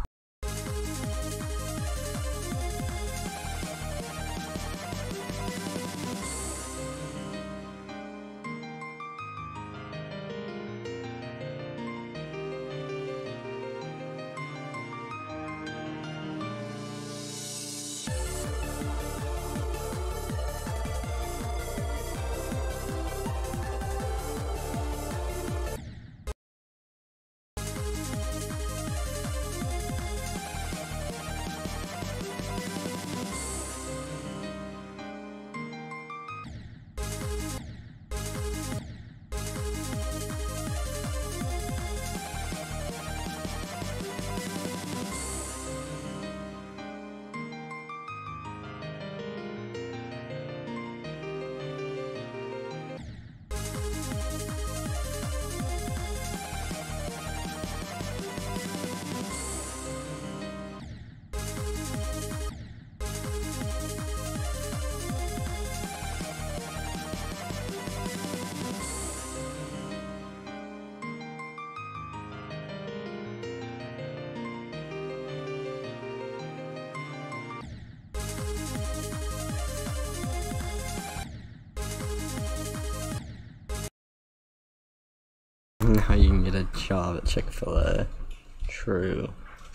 Now you can get a job at Chick-fil-A. True.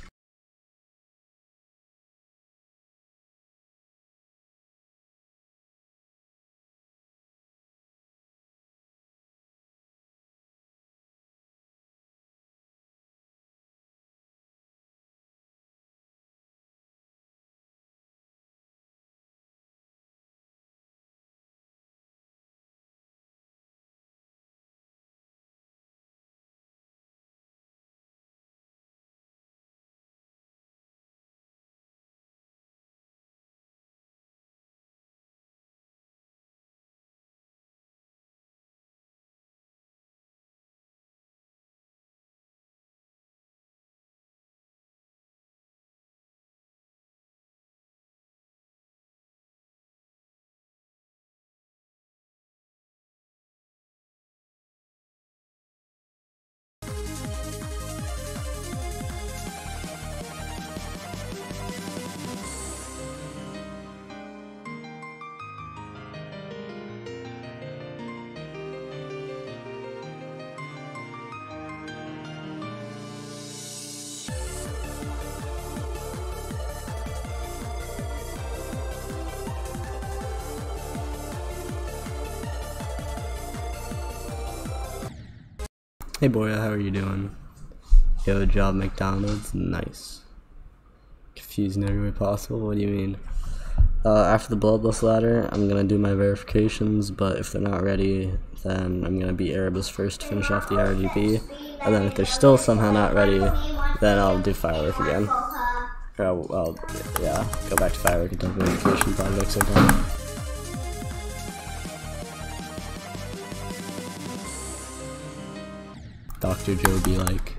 Hey boy, how are you doing? Yo, job McDonald's? Nice. Confused in every way possible? What do you mean? Uh, after the Bloodlust ladder, I'm gonna do my verifications, but if they're not ready, then I'm gonna beat Erebus first to finish off the R G B, and then if they're still somehow not ready, then I'll do Firework again. Or I'll, I'll yeah, go back to Firework until the verification projects are done. Doctor Joe be like.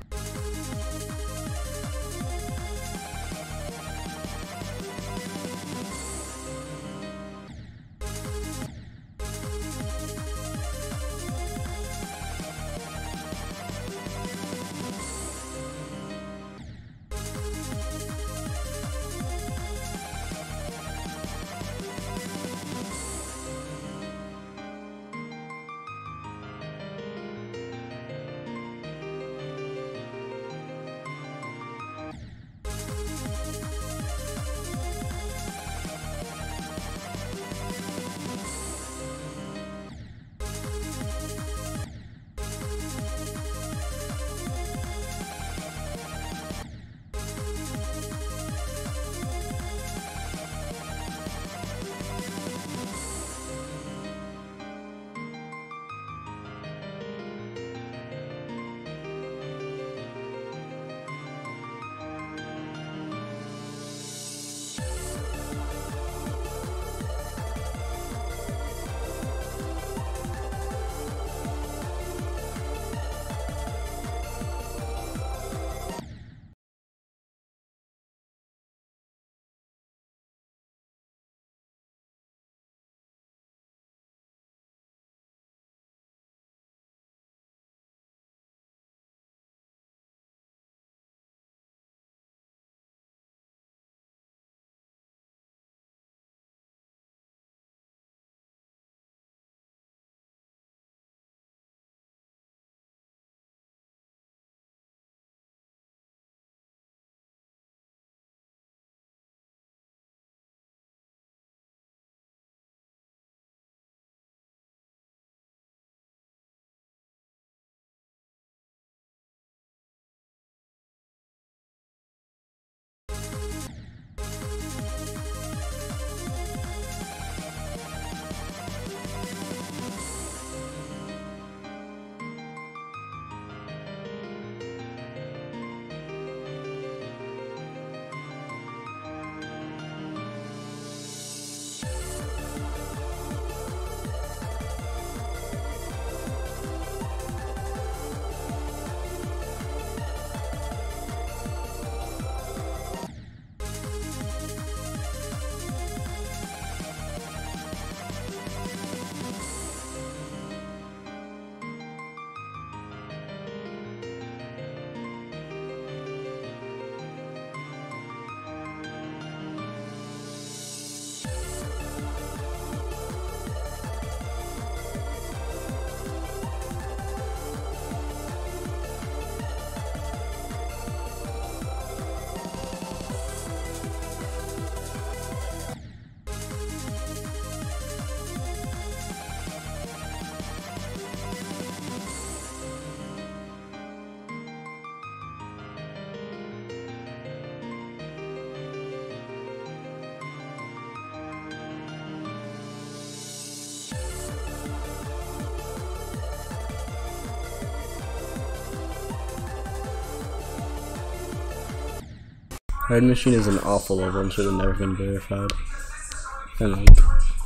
Red Machine is an awful level and should have never been verified. And like,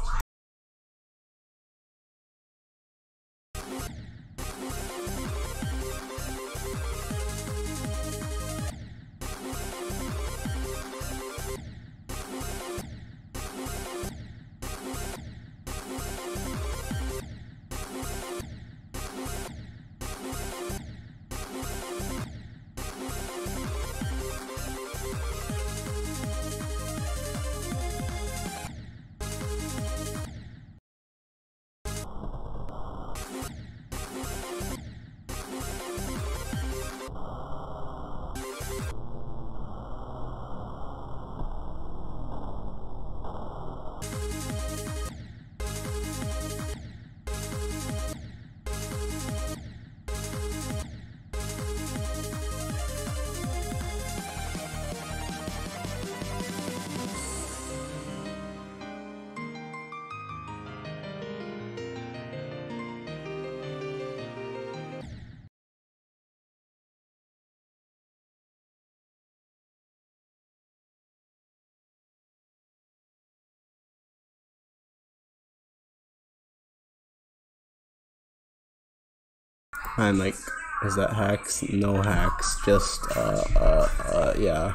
I'm like, is that hacks? No hacks, just, uh, uh, uh, yeah.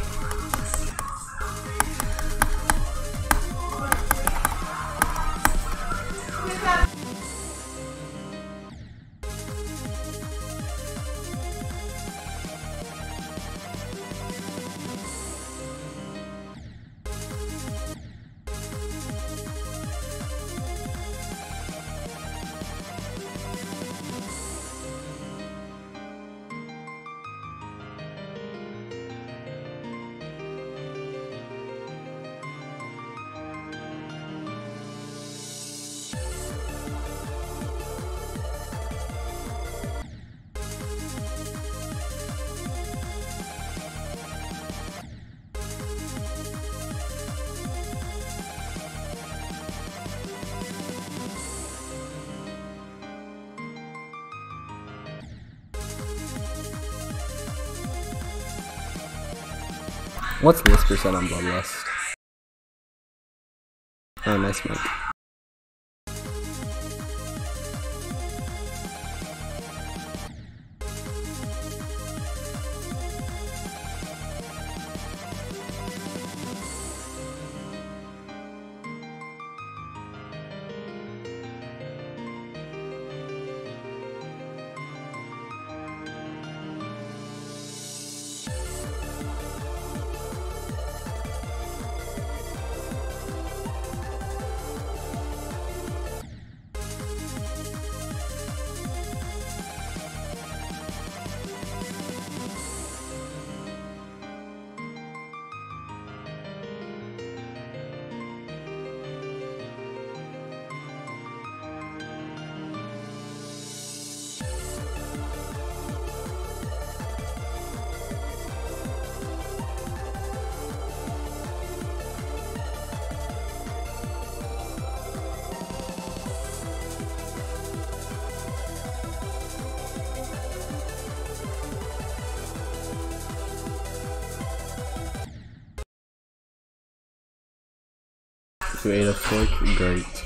What's this percent on Bloodlust? Oh, nice mic. You ate a fork? Great.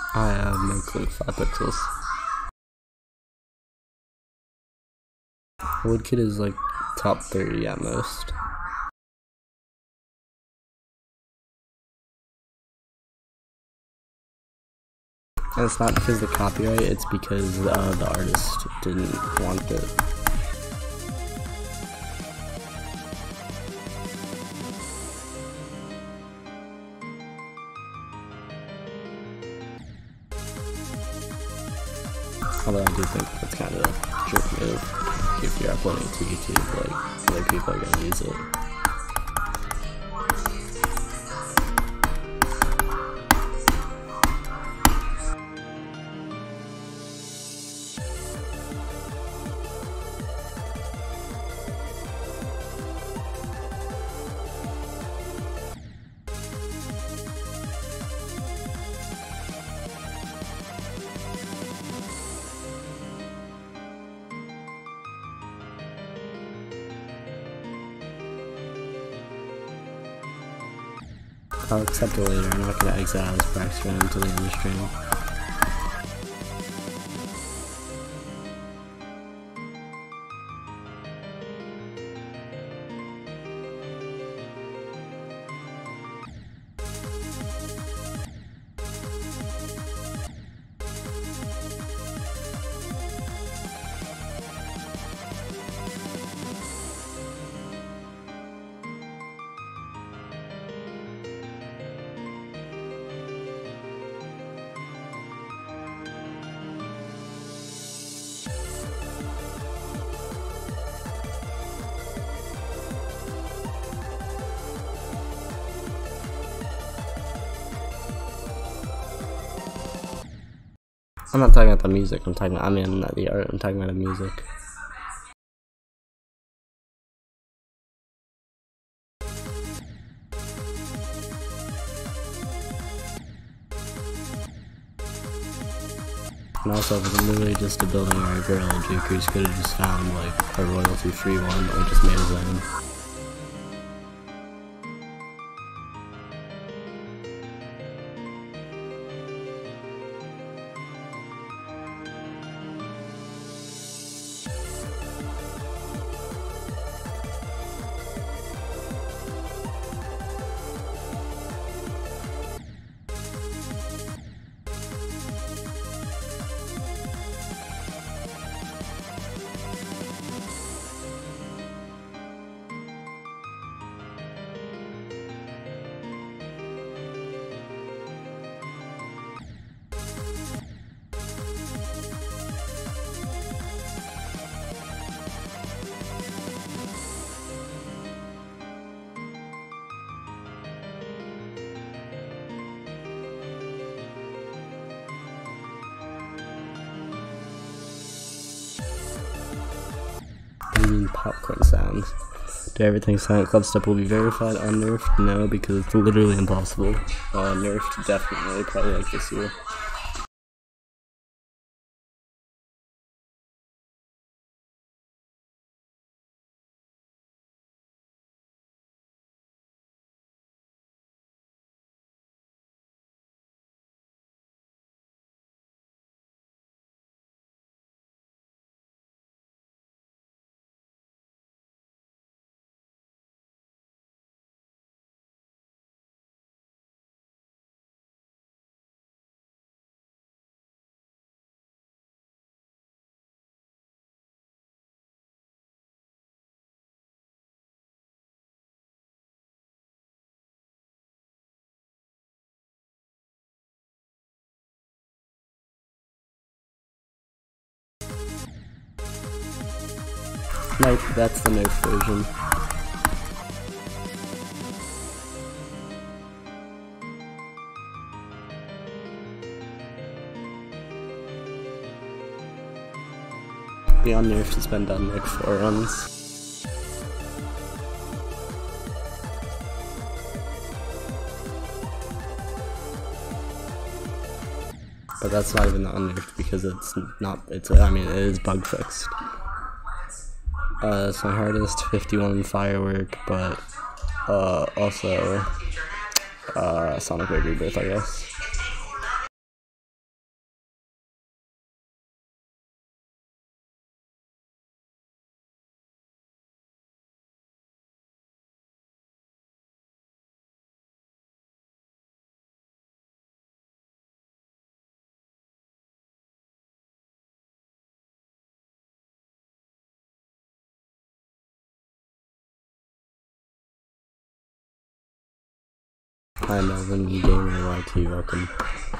I have no clue. Five pixels. Woodkid is like top thirty at most. And it's not because of the copyright, it's because uh, the artist didn't want it. Although I do think that's kind of a jerk move. If you're uploading to YouTube, like, other people are gonna use it. I'll accept it later. I'm not gonna exit out of this practice round until the end of the stream. I'm not talking about the music, I'm talking about, I mean, not the art, I'm talking about the music. And also, if it's literally just a building or a girl, J-Crews could have just found, like, a royalty-free one, or just made his own. Popcorn sounds. Do everything Silent Club Step will be verified on Nerfed? No, because it's literally impossible. Uh, Nerfed definitely, probably like this year. Nope, that's the Nerf version. Beyond Nerf has been done like four runs. But that's not even the unnerfed because it's not, it's, I mean, it is bug fixed. Uh, it's my hardest, fifty-one firework, but, uh, also, uh, Sonic Wave Rebirth, I guess. Hi Melvin, Gamer Y T, welcome.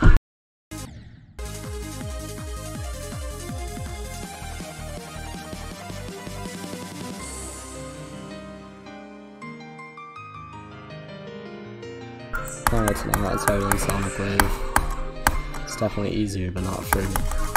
No, it's not, it's harder than Sonic Wave. It's definitely easier, but not free.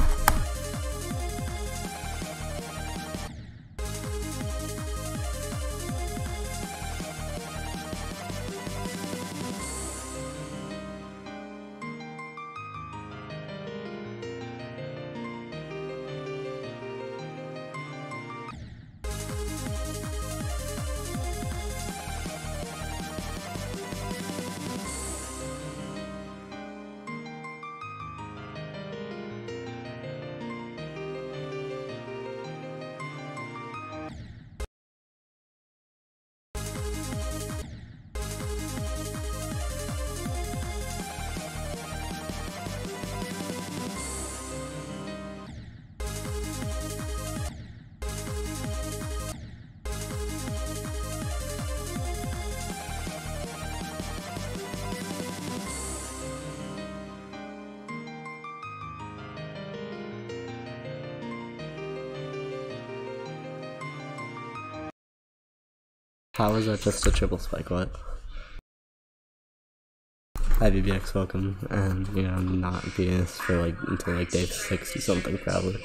How is that just a triple spike? What? Hi B B X, welcome. And you know, I'm not beating this for like until like day sixty something probably.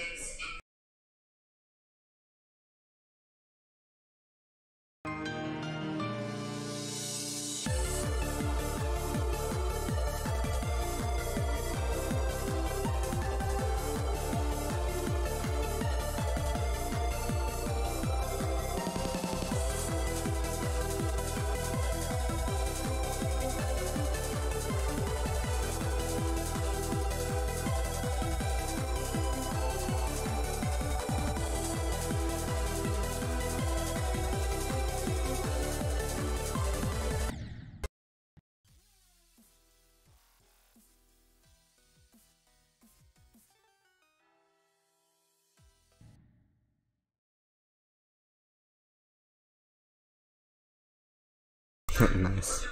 Nice.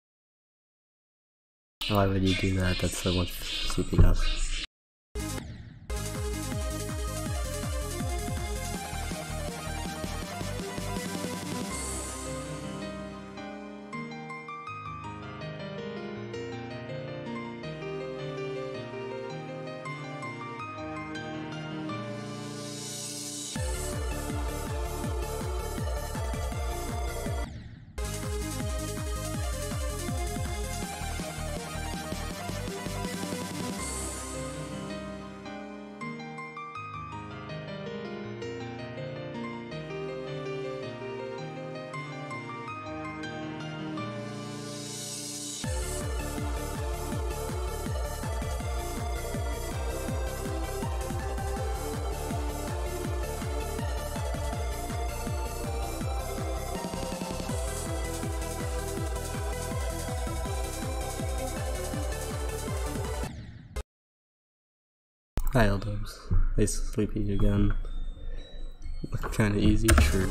Why would you do that? That's so much C P S. Hi Elders. Hey Sleepy again. Kinda easy, true.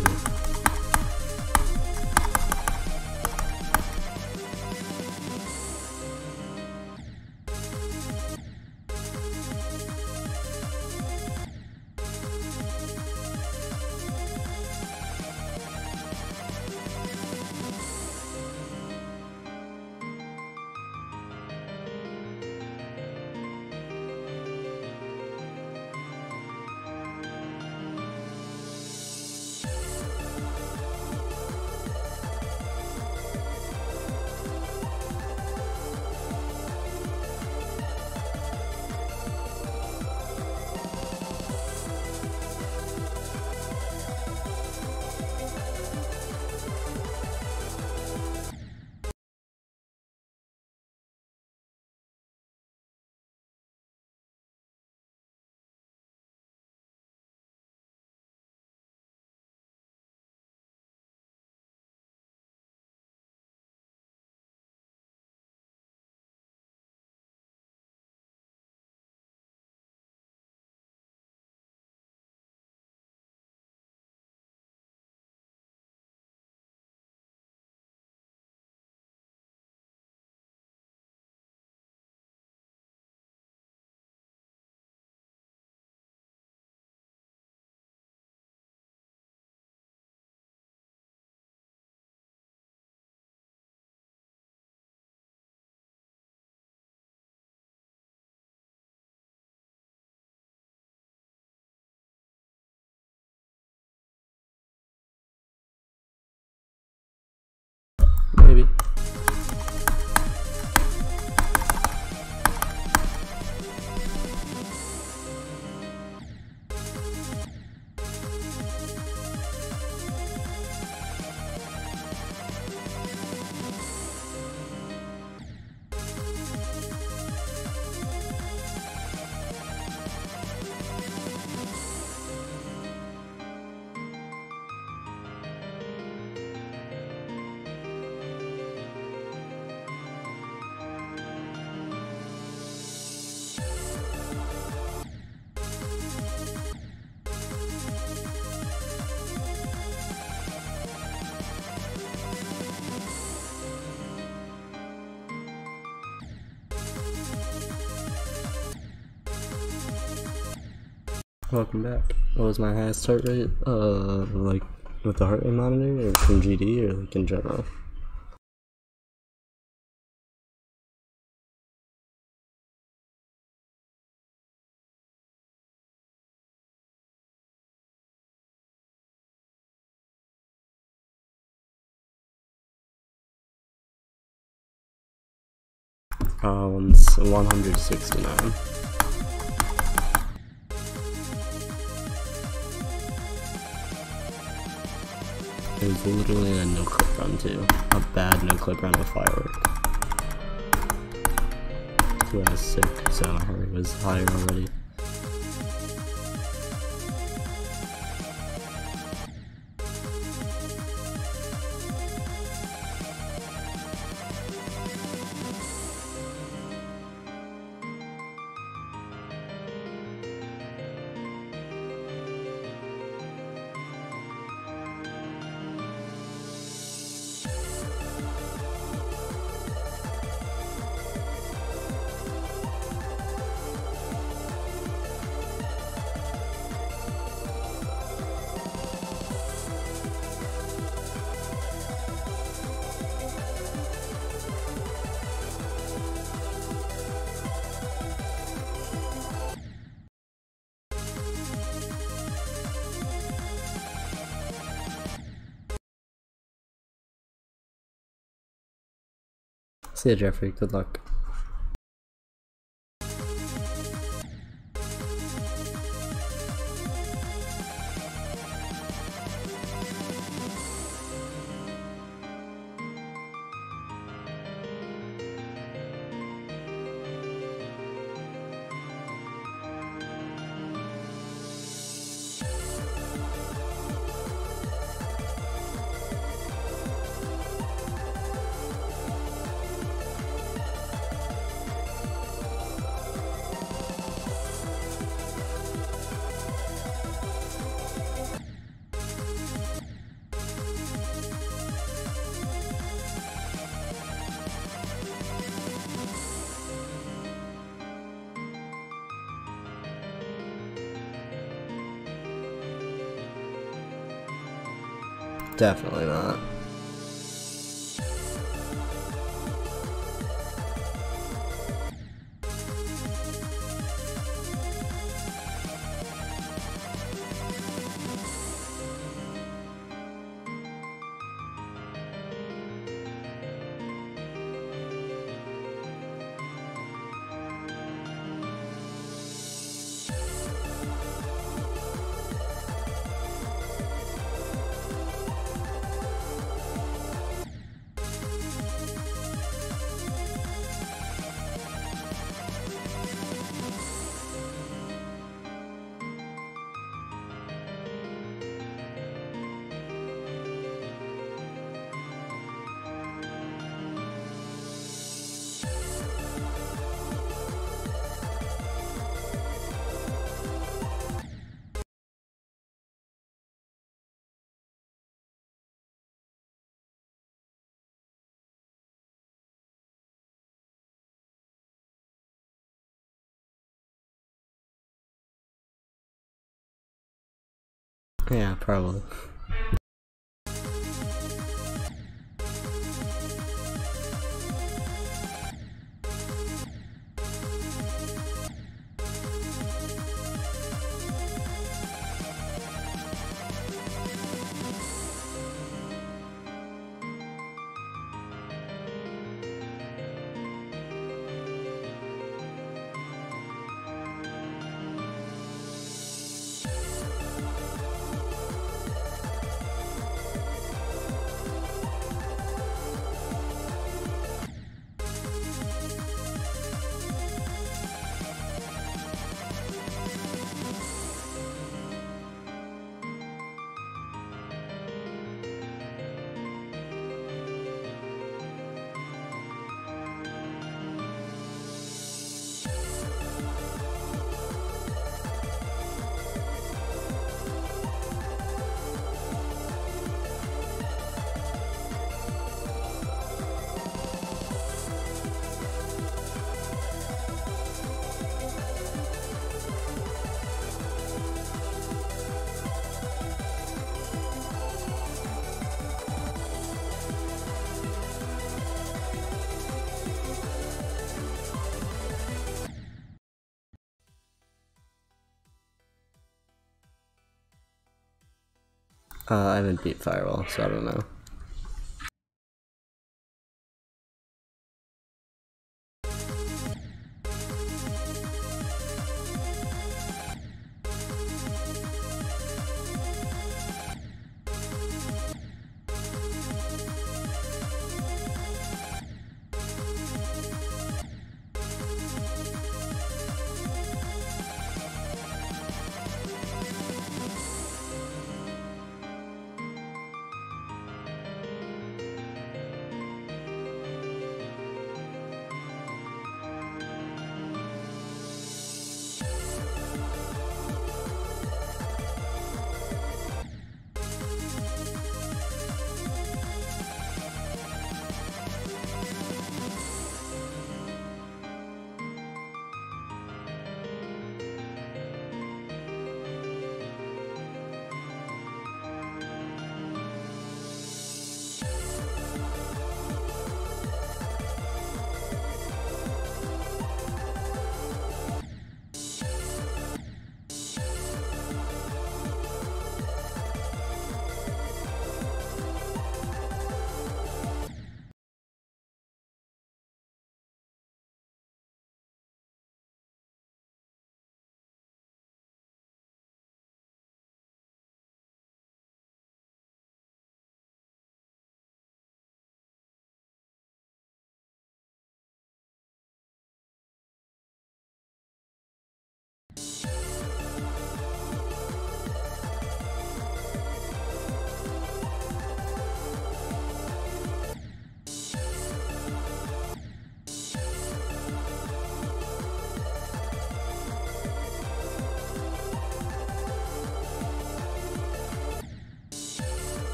Maybe. Welcome back. What was my highest heart rate? Uh, like with the heart rate monitor, or from G D, or like in general? Um, one hundred sixty-nine. It was literally a no-clip run too. A bad no-clip run with firework. So I was sick, so my heart rate was higher already. See ya, Jeffrey. Good luck. Definitely not. Yeah, probably. Uh, I haven't beat Firewall, so I don't know.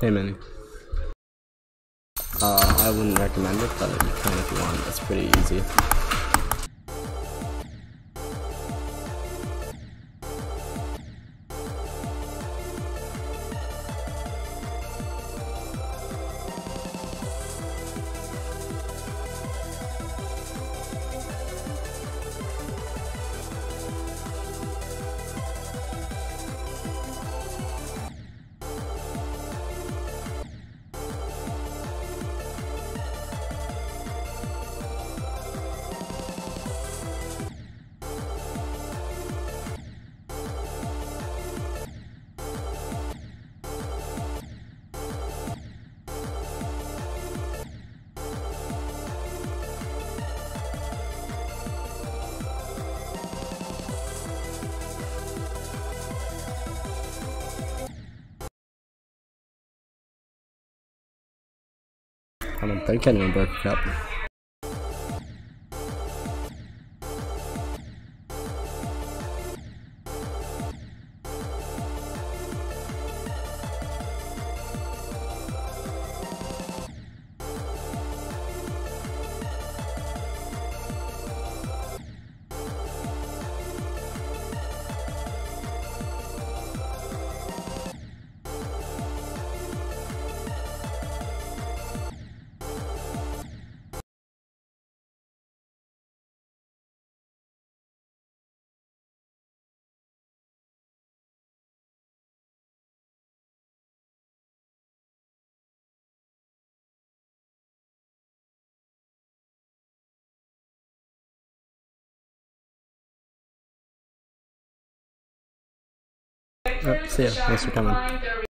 Hey, Manny. Uh, I wouldn't recommend it, but you can if you want. It's pretty easy. I don't think anyone broke it up. Oh, see ya. Thanks for coming.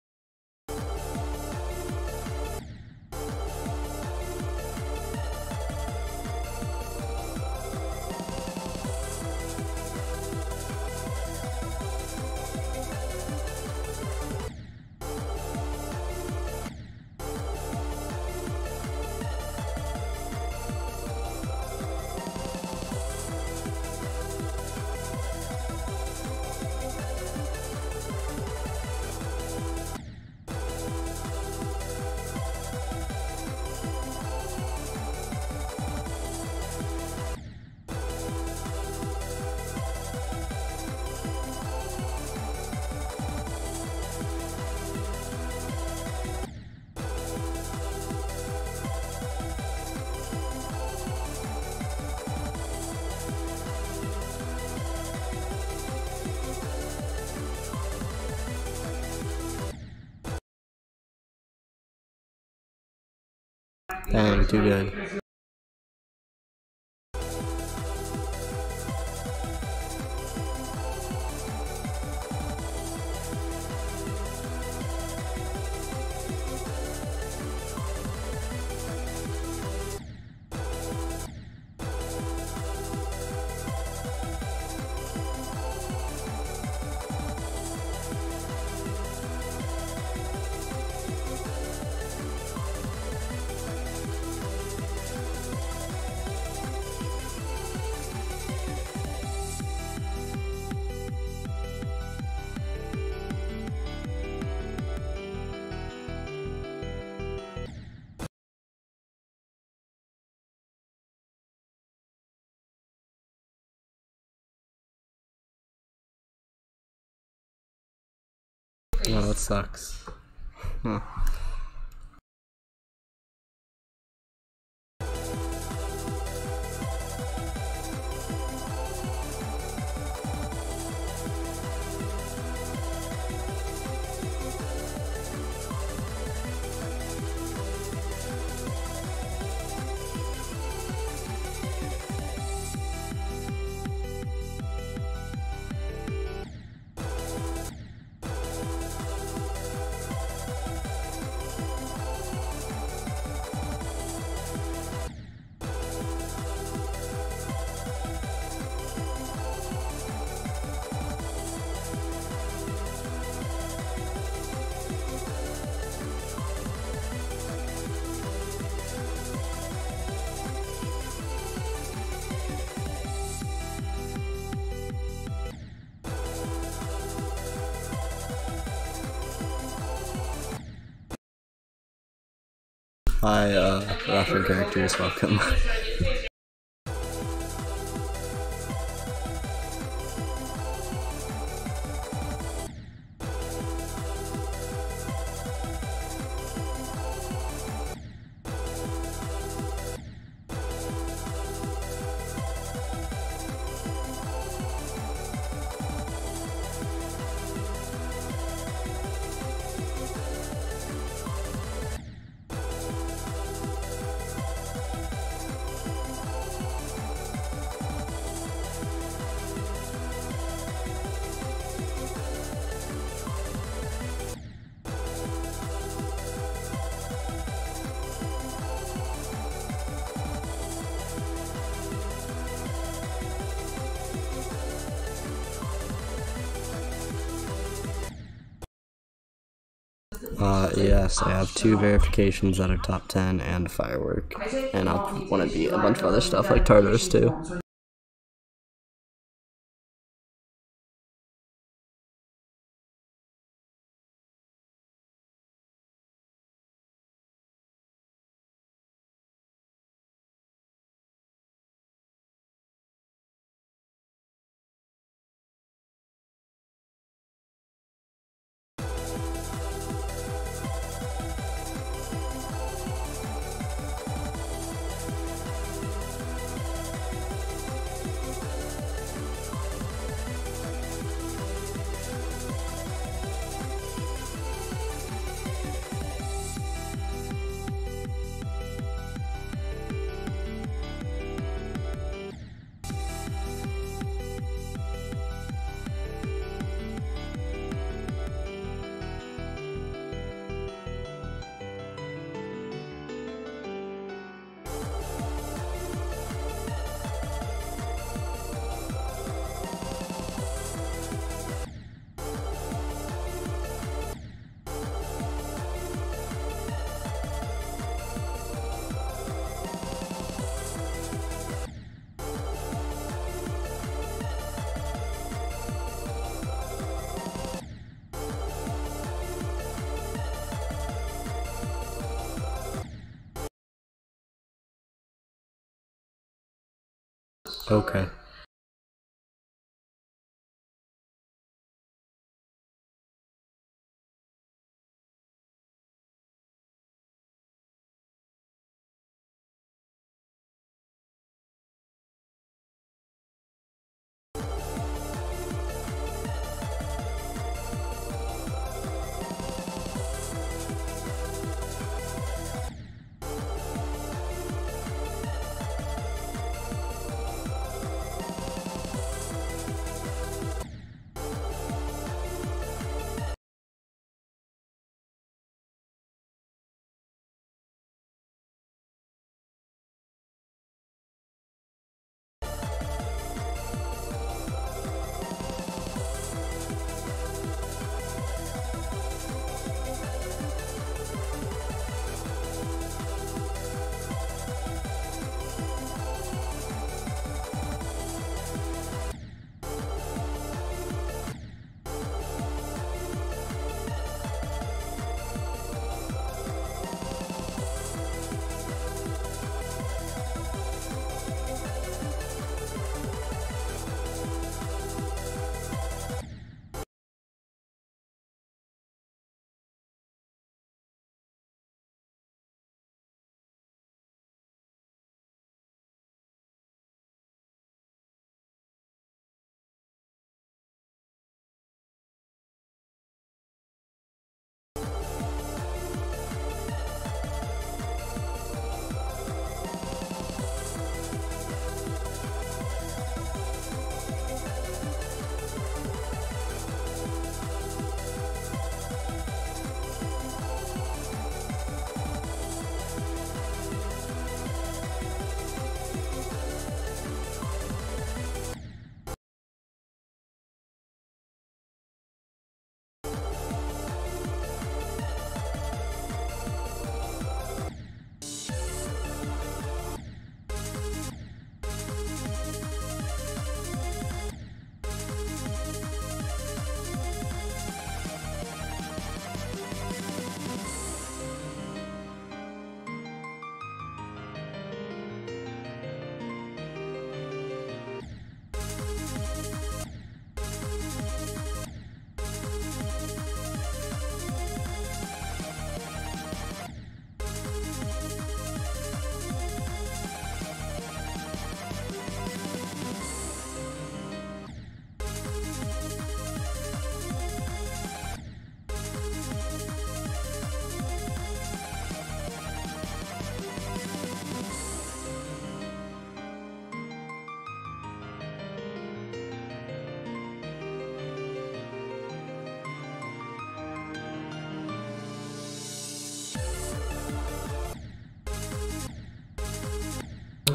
Dang, too good. Oh, that sucks. Huh. Hi, uh, Russian characters, welcome. Uh, yes, I have two verifications that are top ten and a firework, and I'll want to beat a bunch of other stuff like Tartarus too. Okay.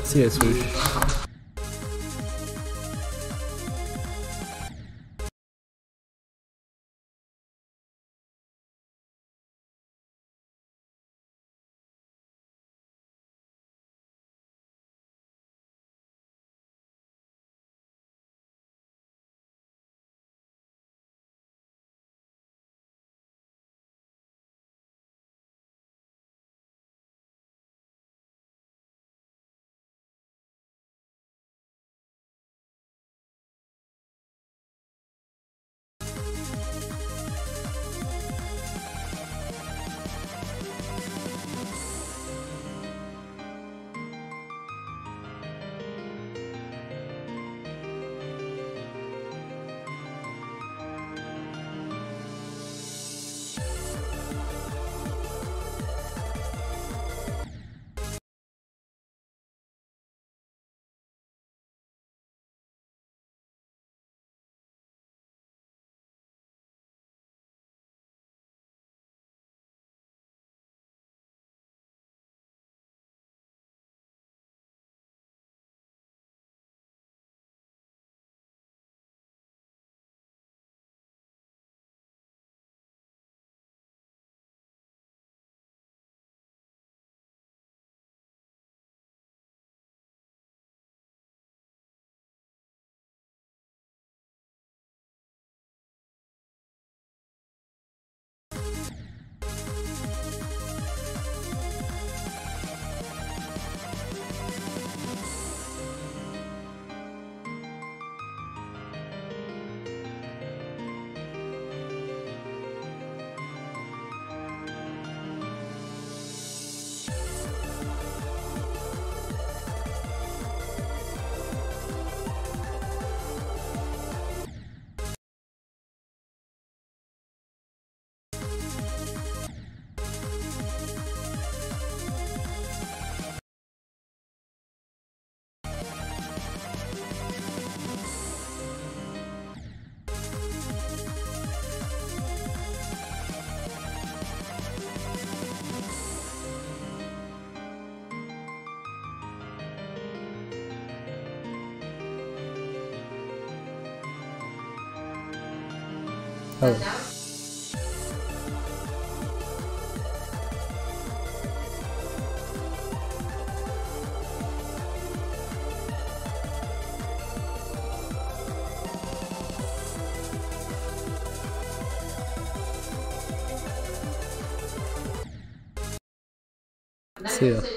See ya, swoosh. Oh. See ya.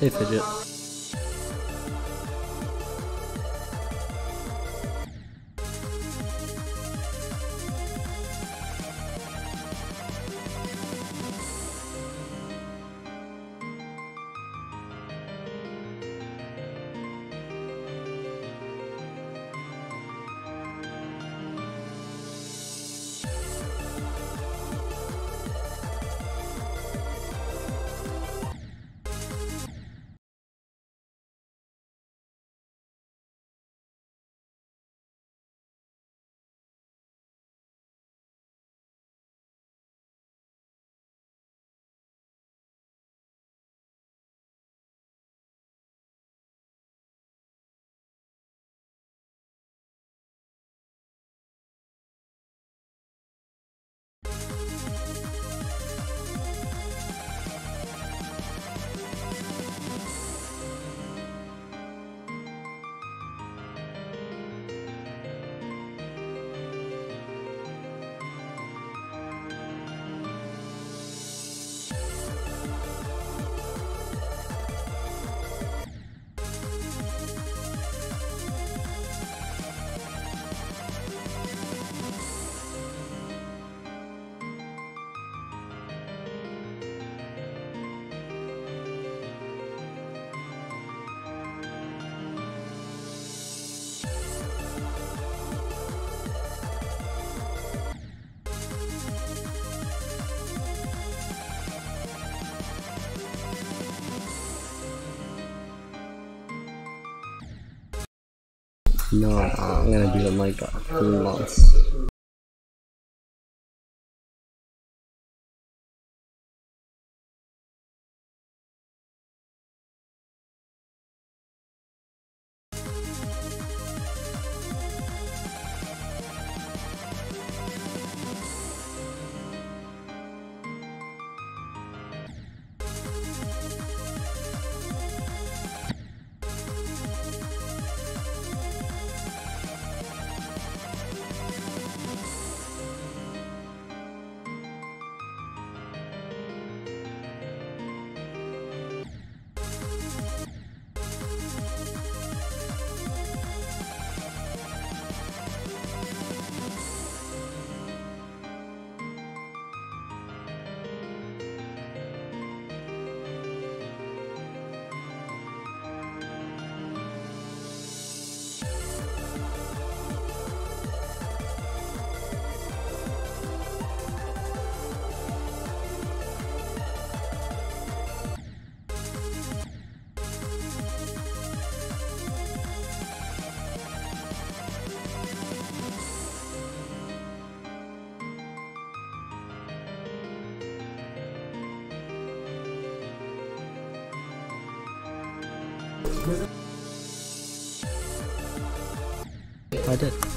Hey, Fidget. No, no, I'm gonna do it in like three months. I did.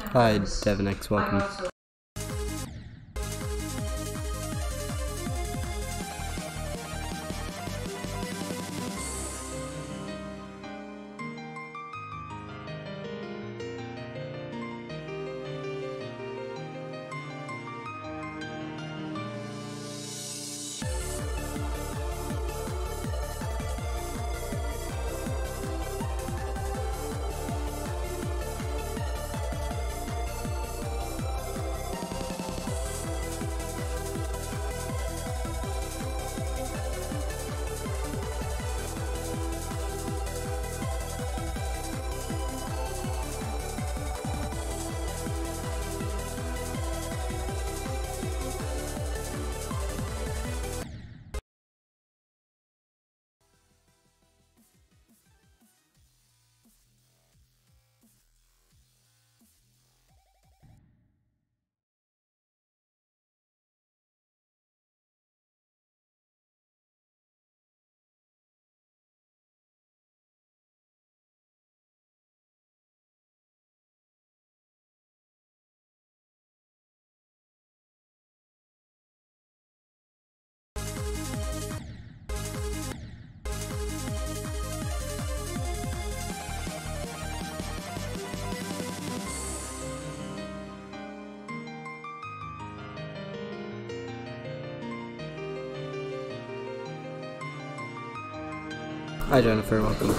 Hi, Devonix, welcome. Hi Jennifer, welcome.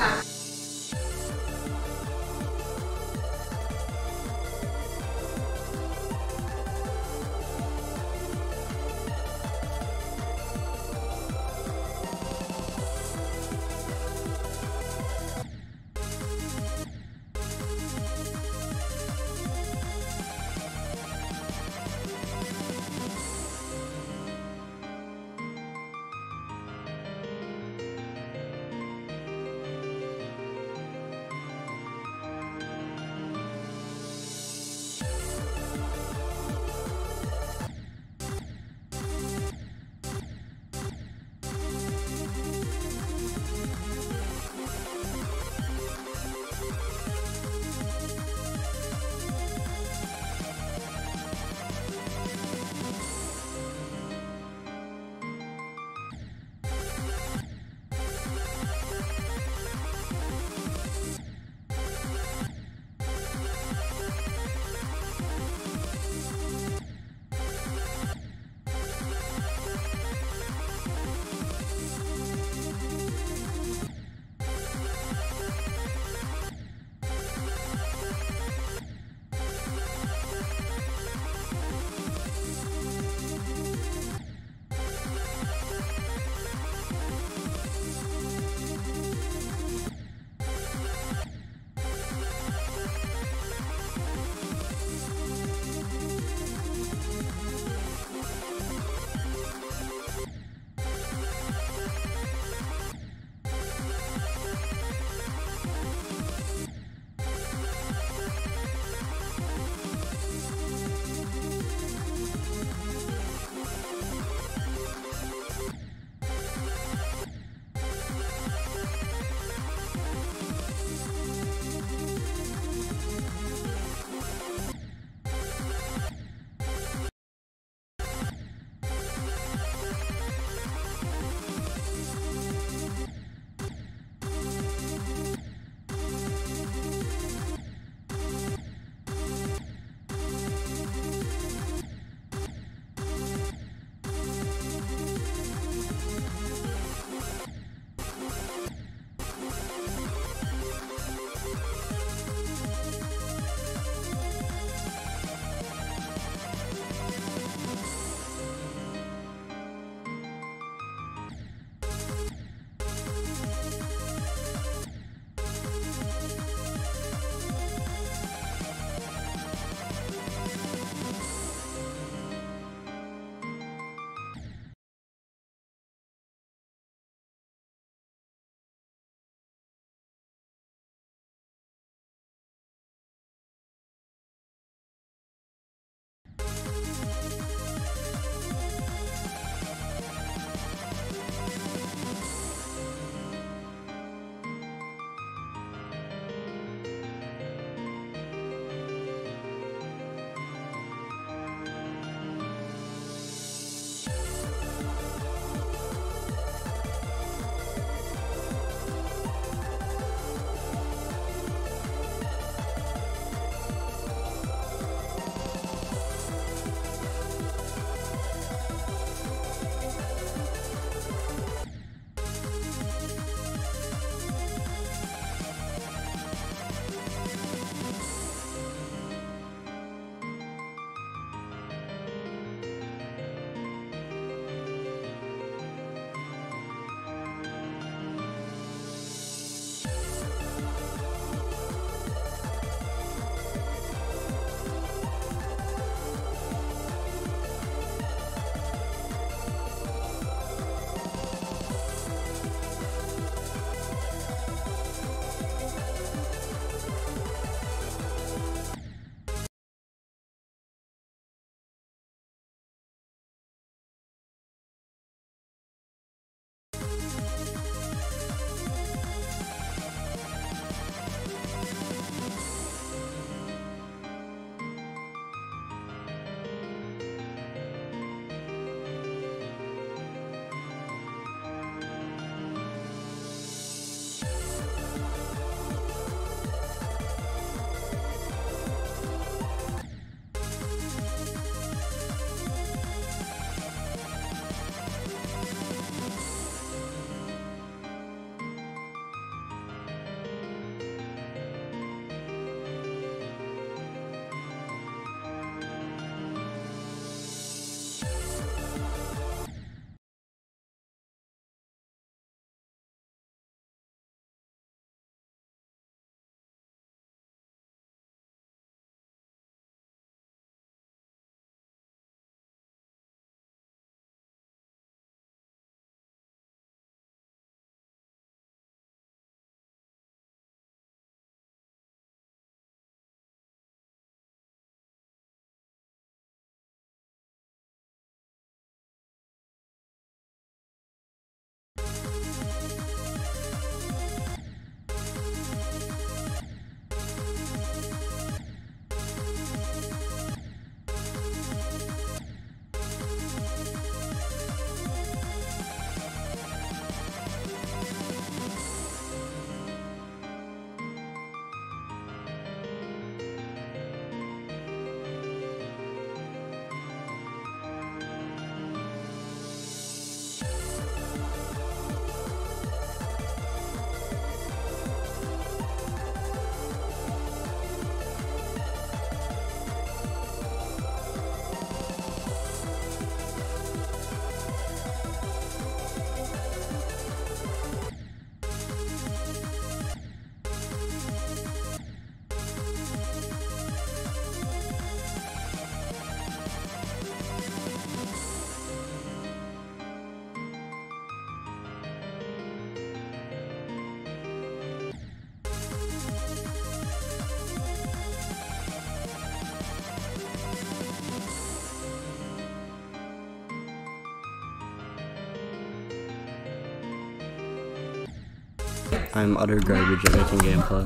I'm utter garbage at making gameplay.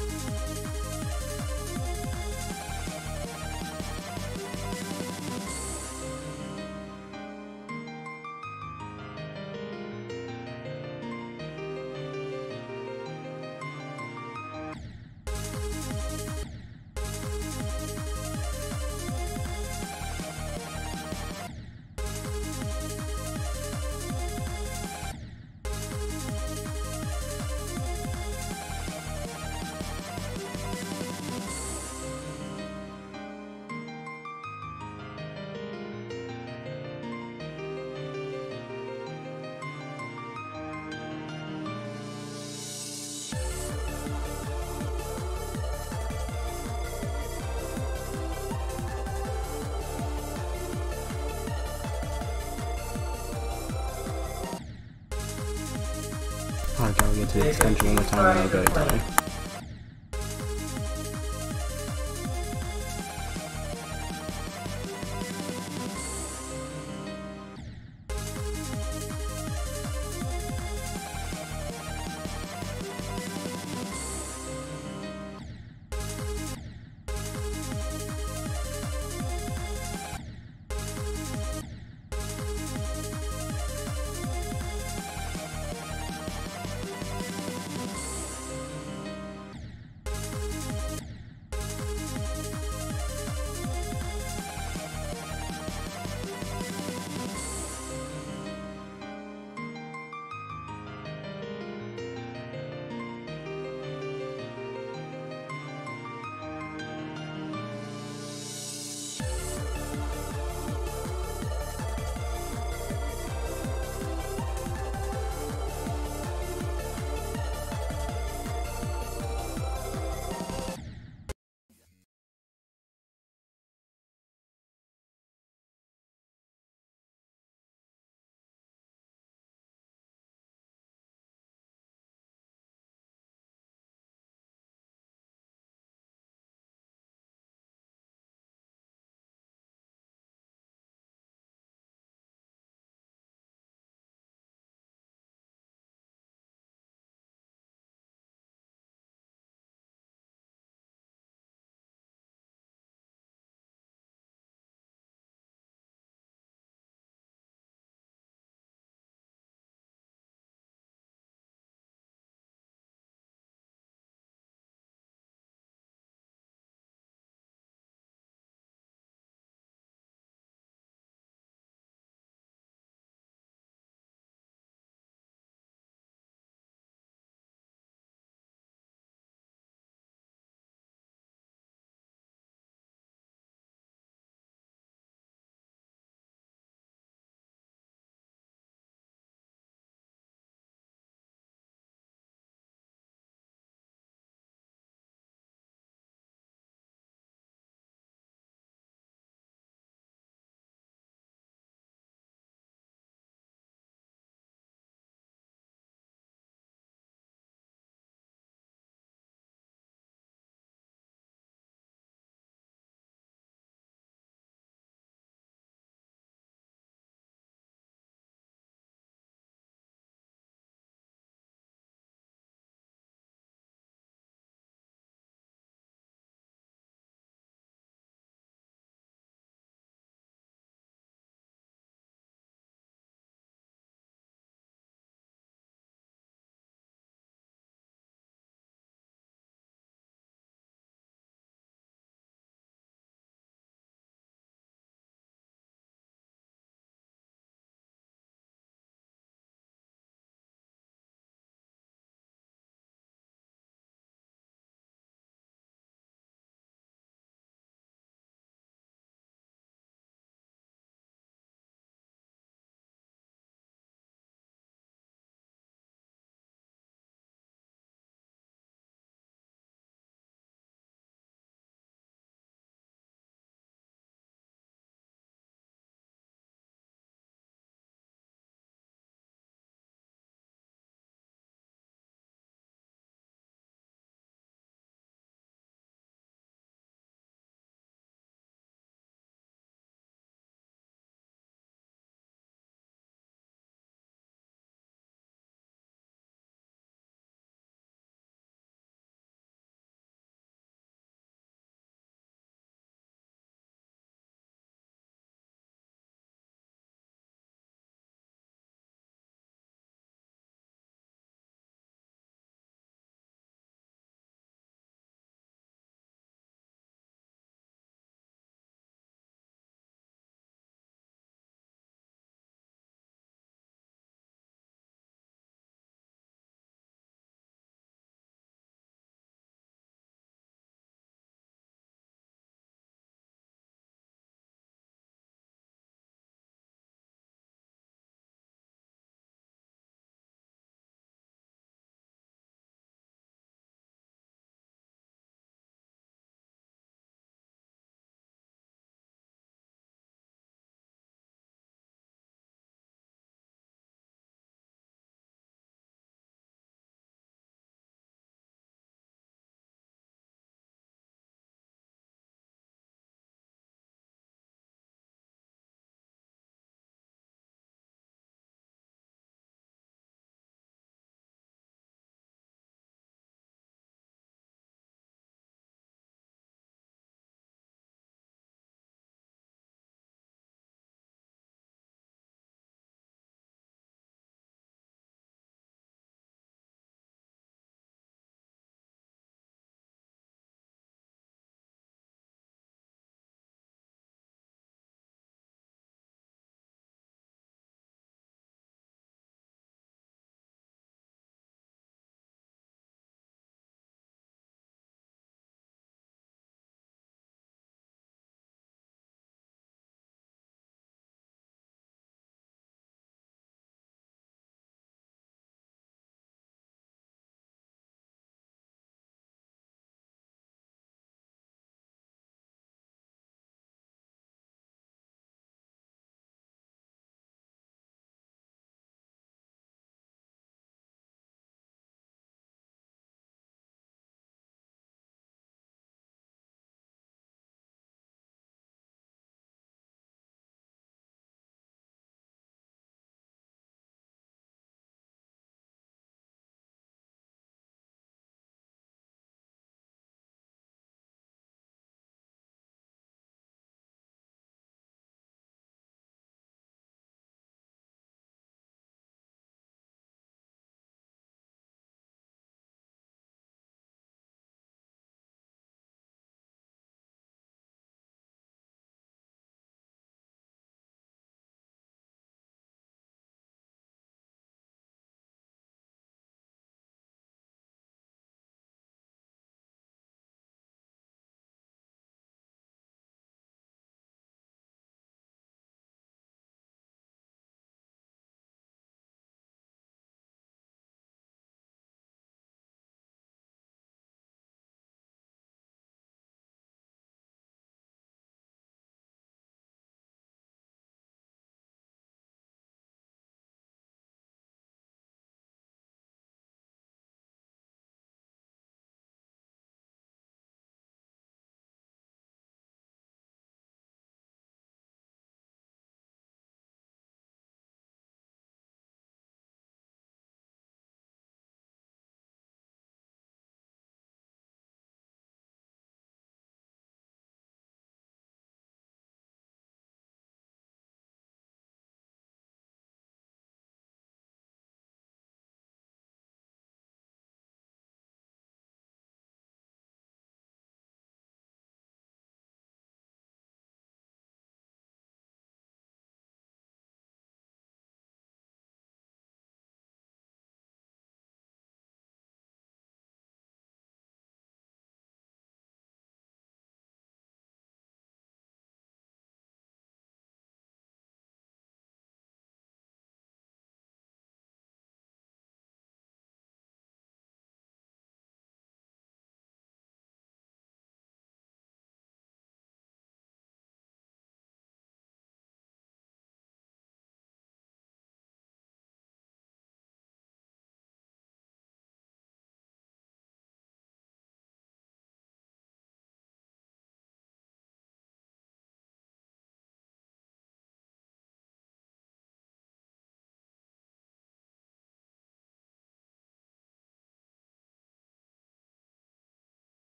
Okay, I'll get to the extension one more time and I'll go die.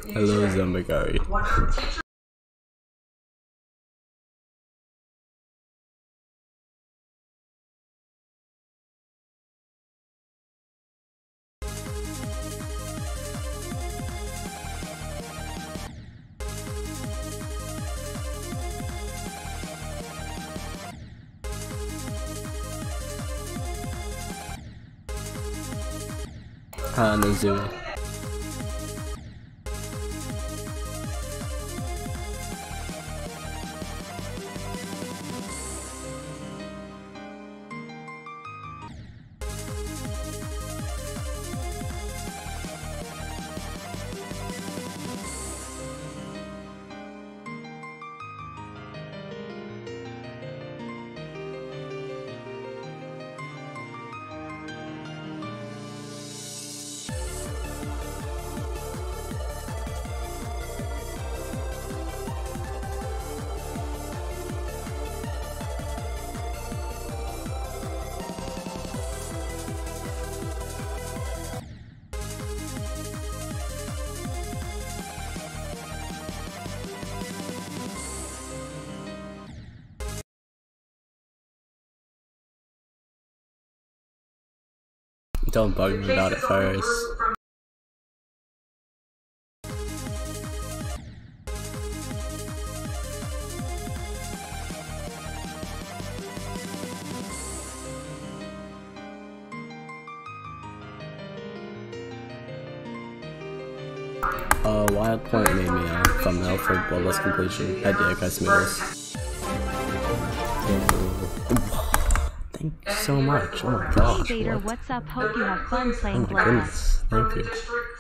Hello, Zombagari. Ah, no zoo. Don't bug me about it first. Uh, Wild Point made me a thumbnail for Bloodlust completion. I did, guys, this. Thank you so much. Oh my gosh. Hey Vader, what? what's up? Hope you have fun playing Oh my goodness. Thank you.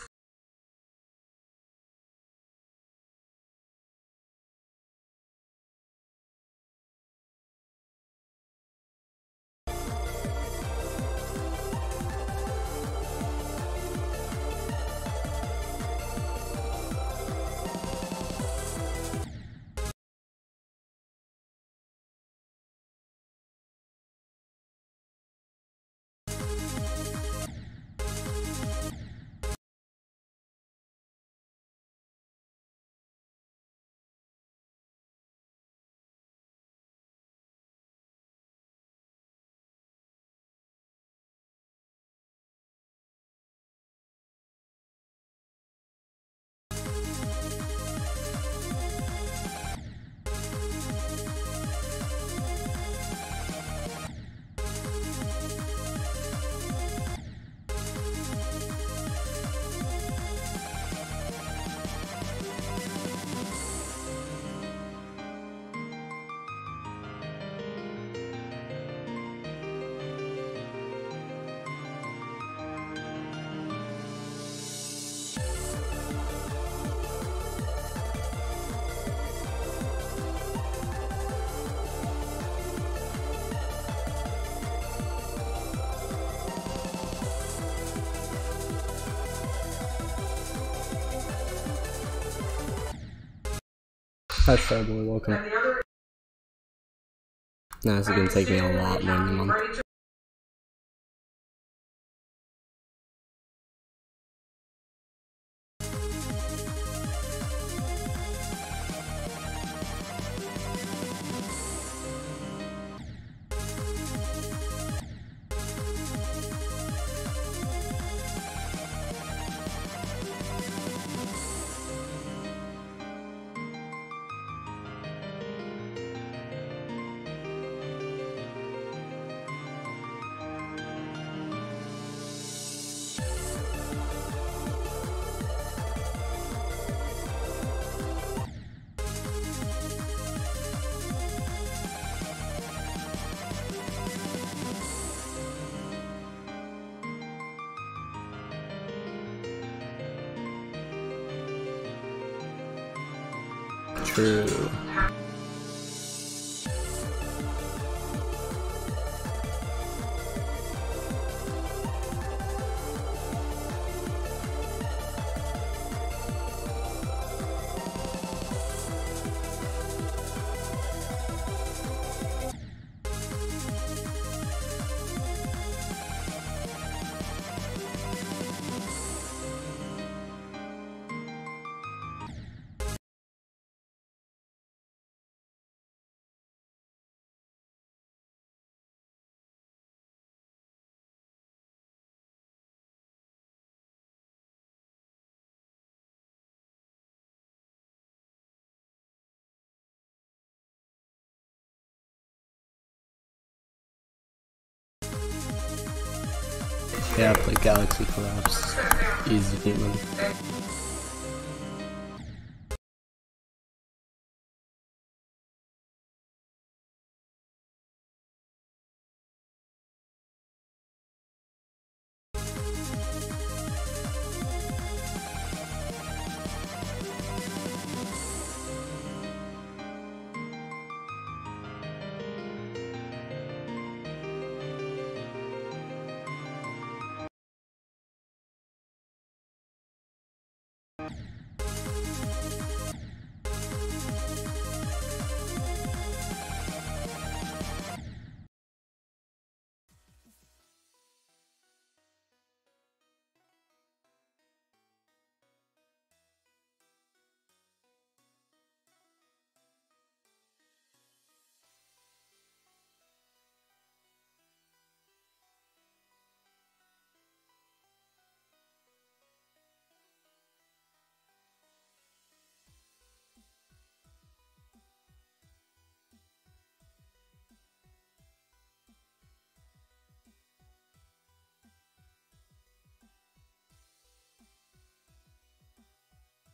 Hi, Starboy, welcome. Nah, this is gonna take me a lot more than a month. True. Yeah, play Galaxy Collapse. Easy game.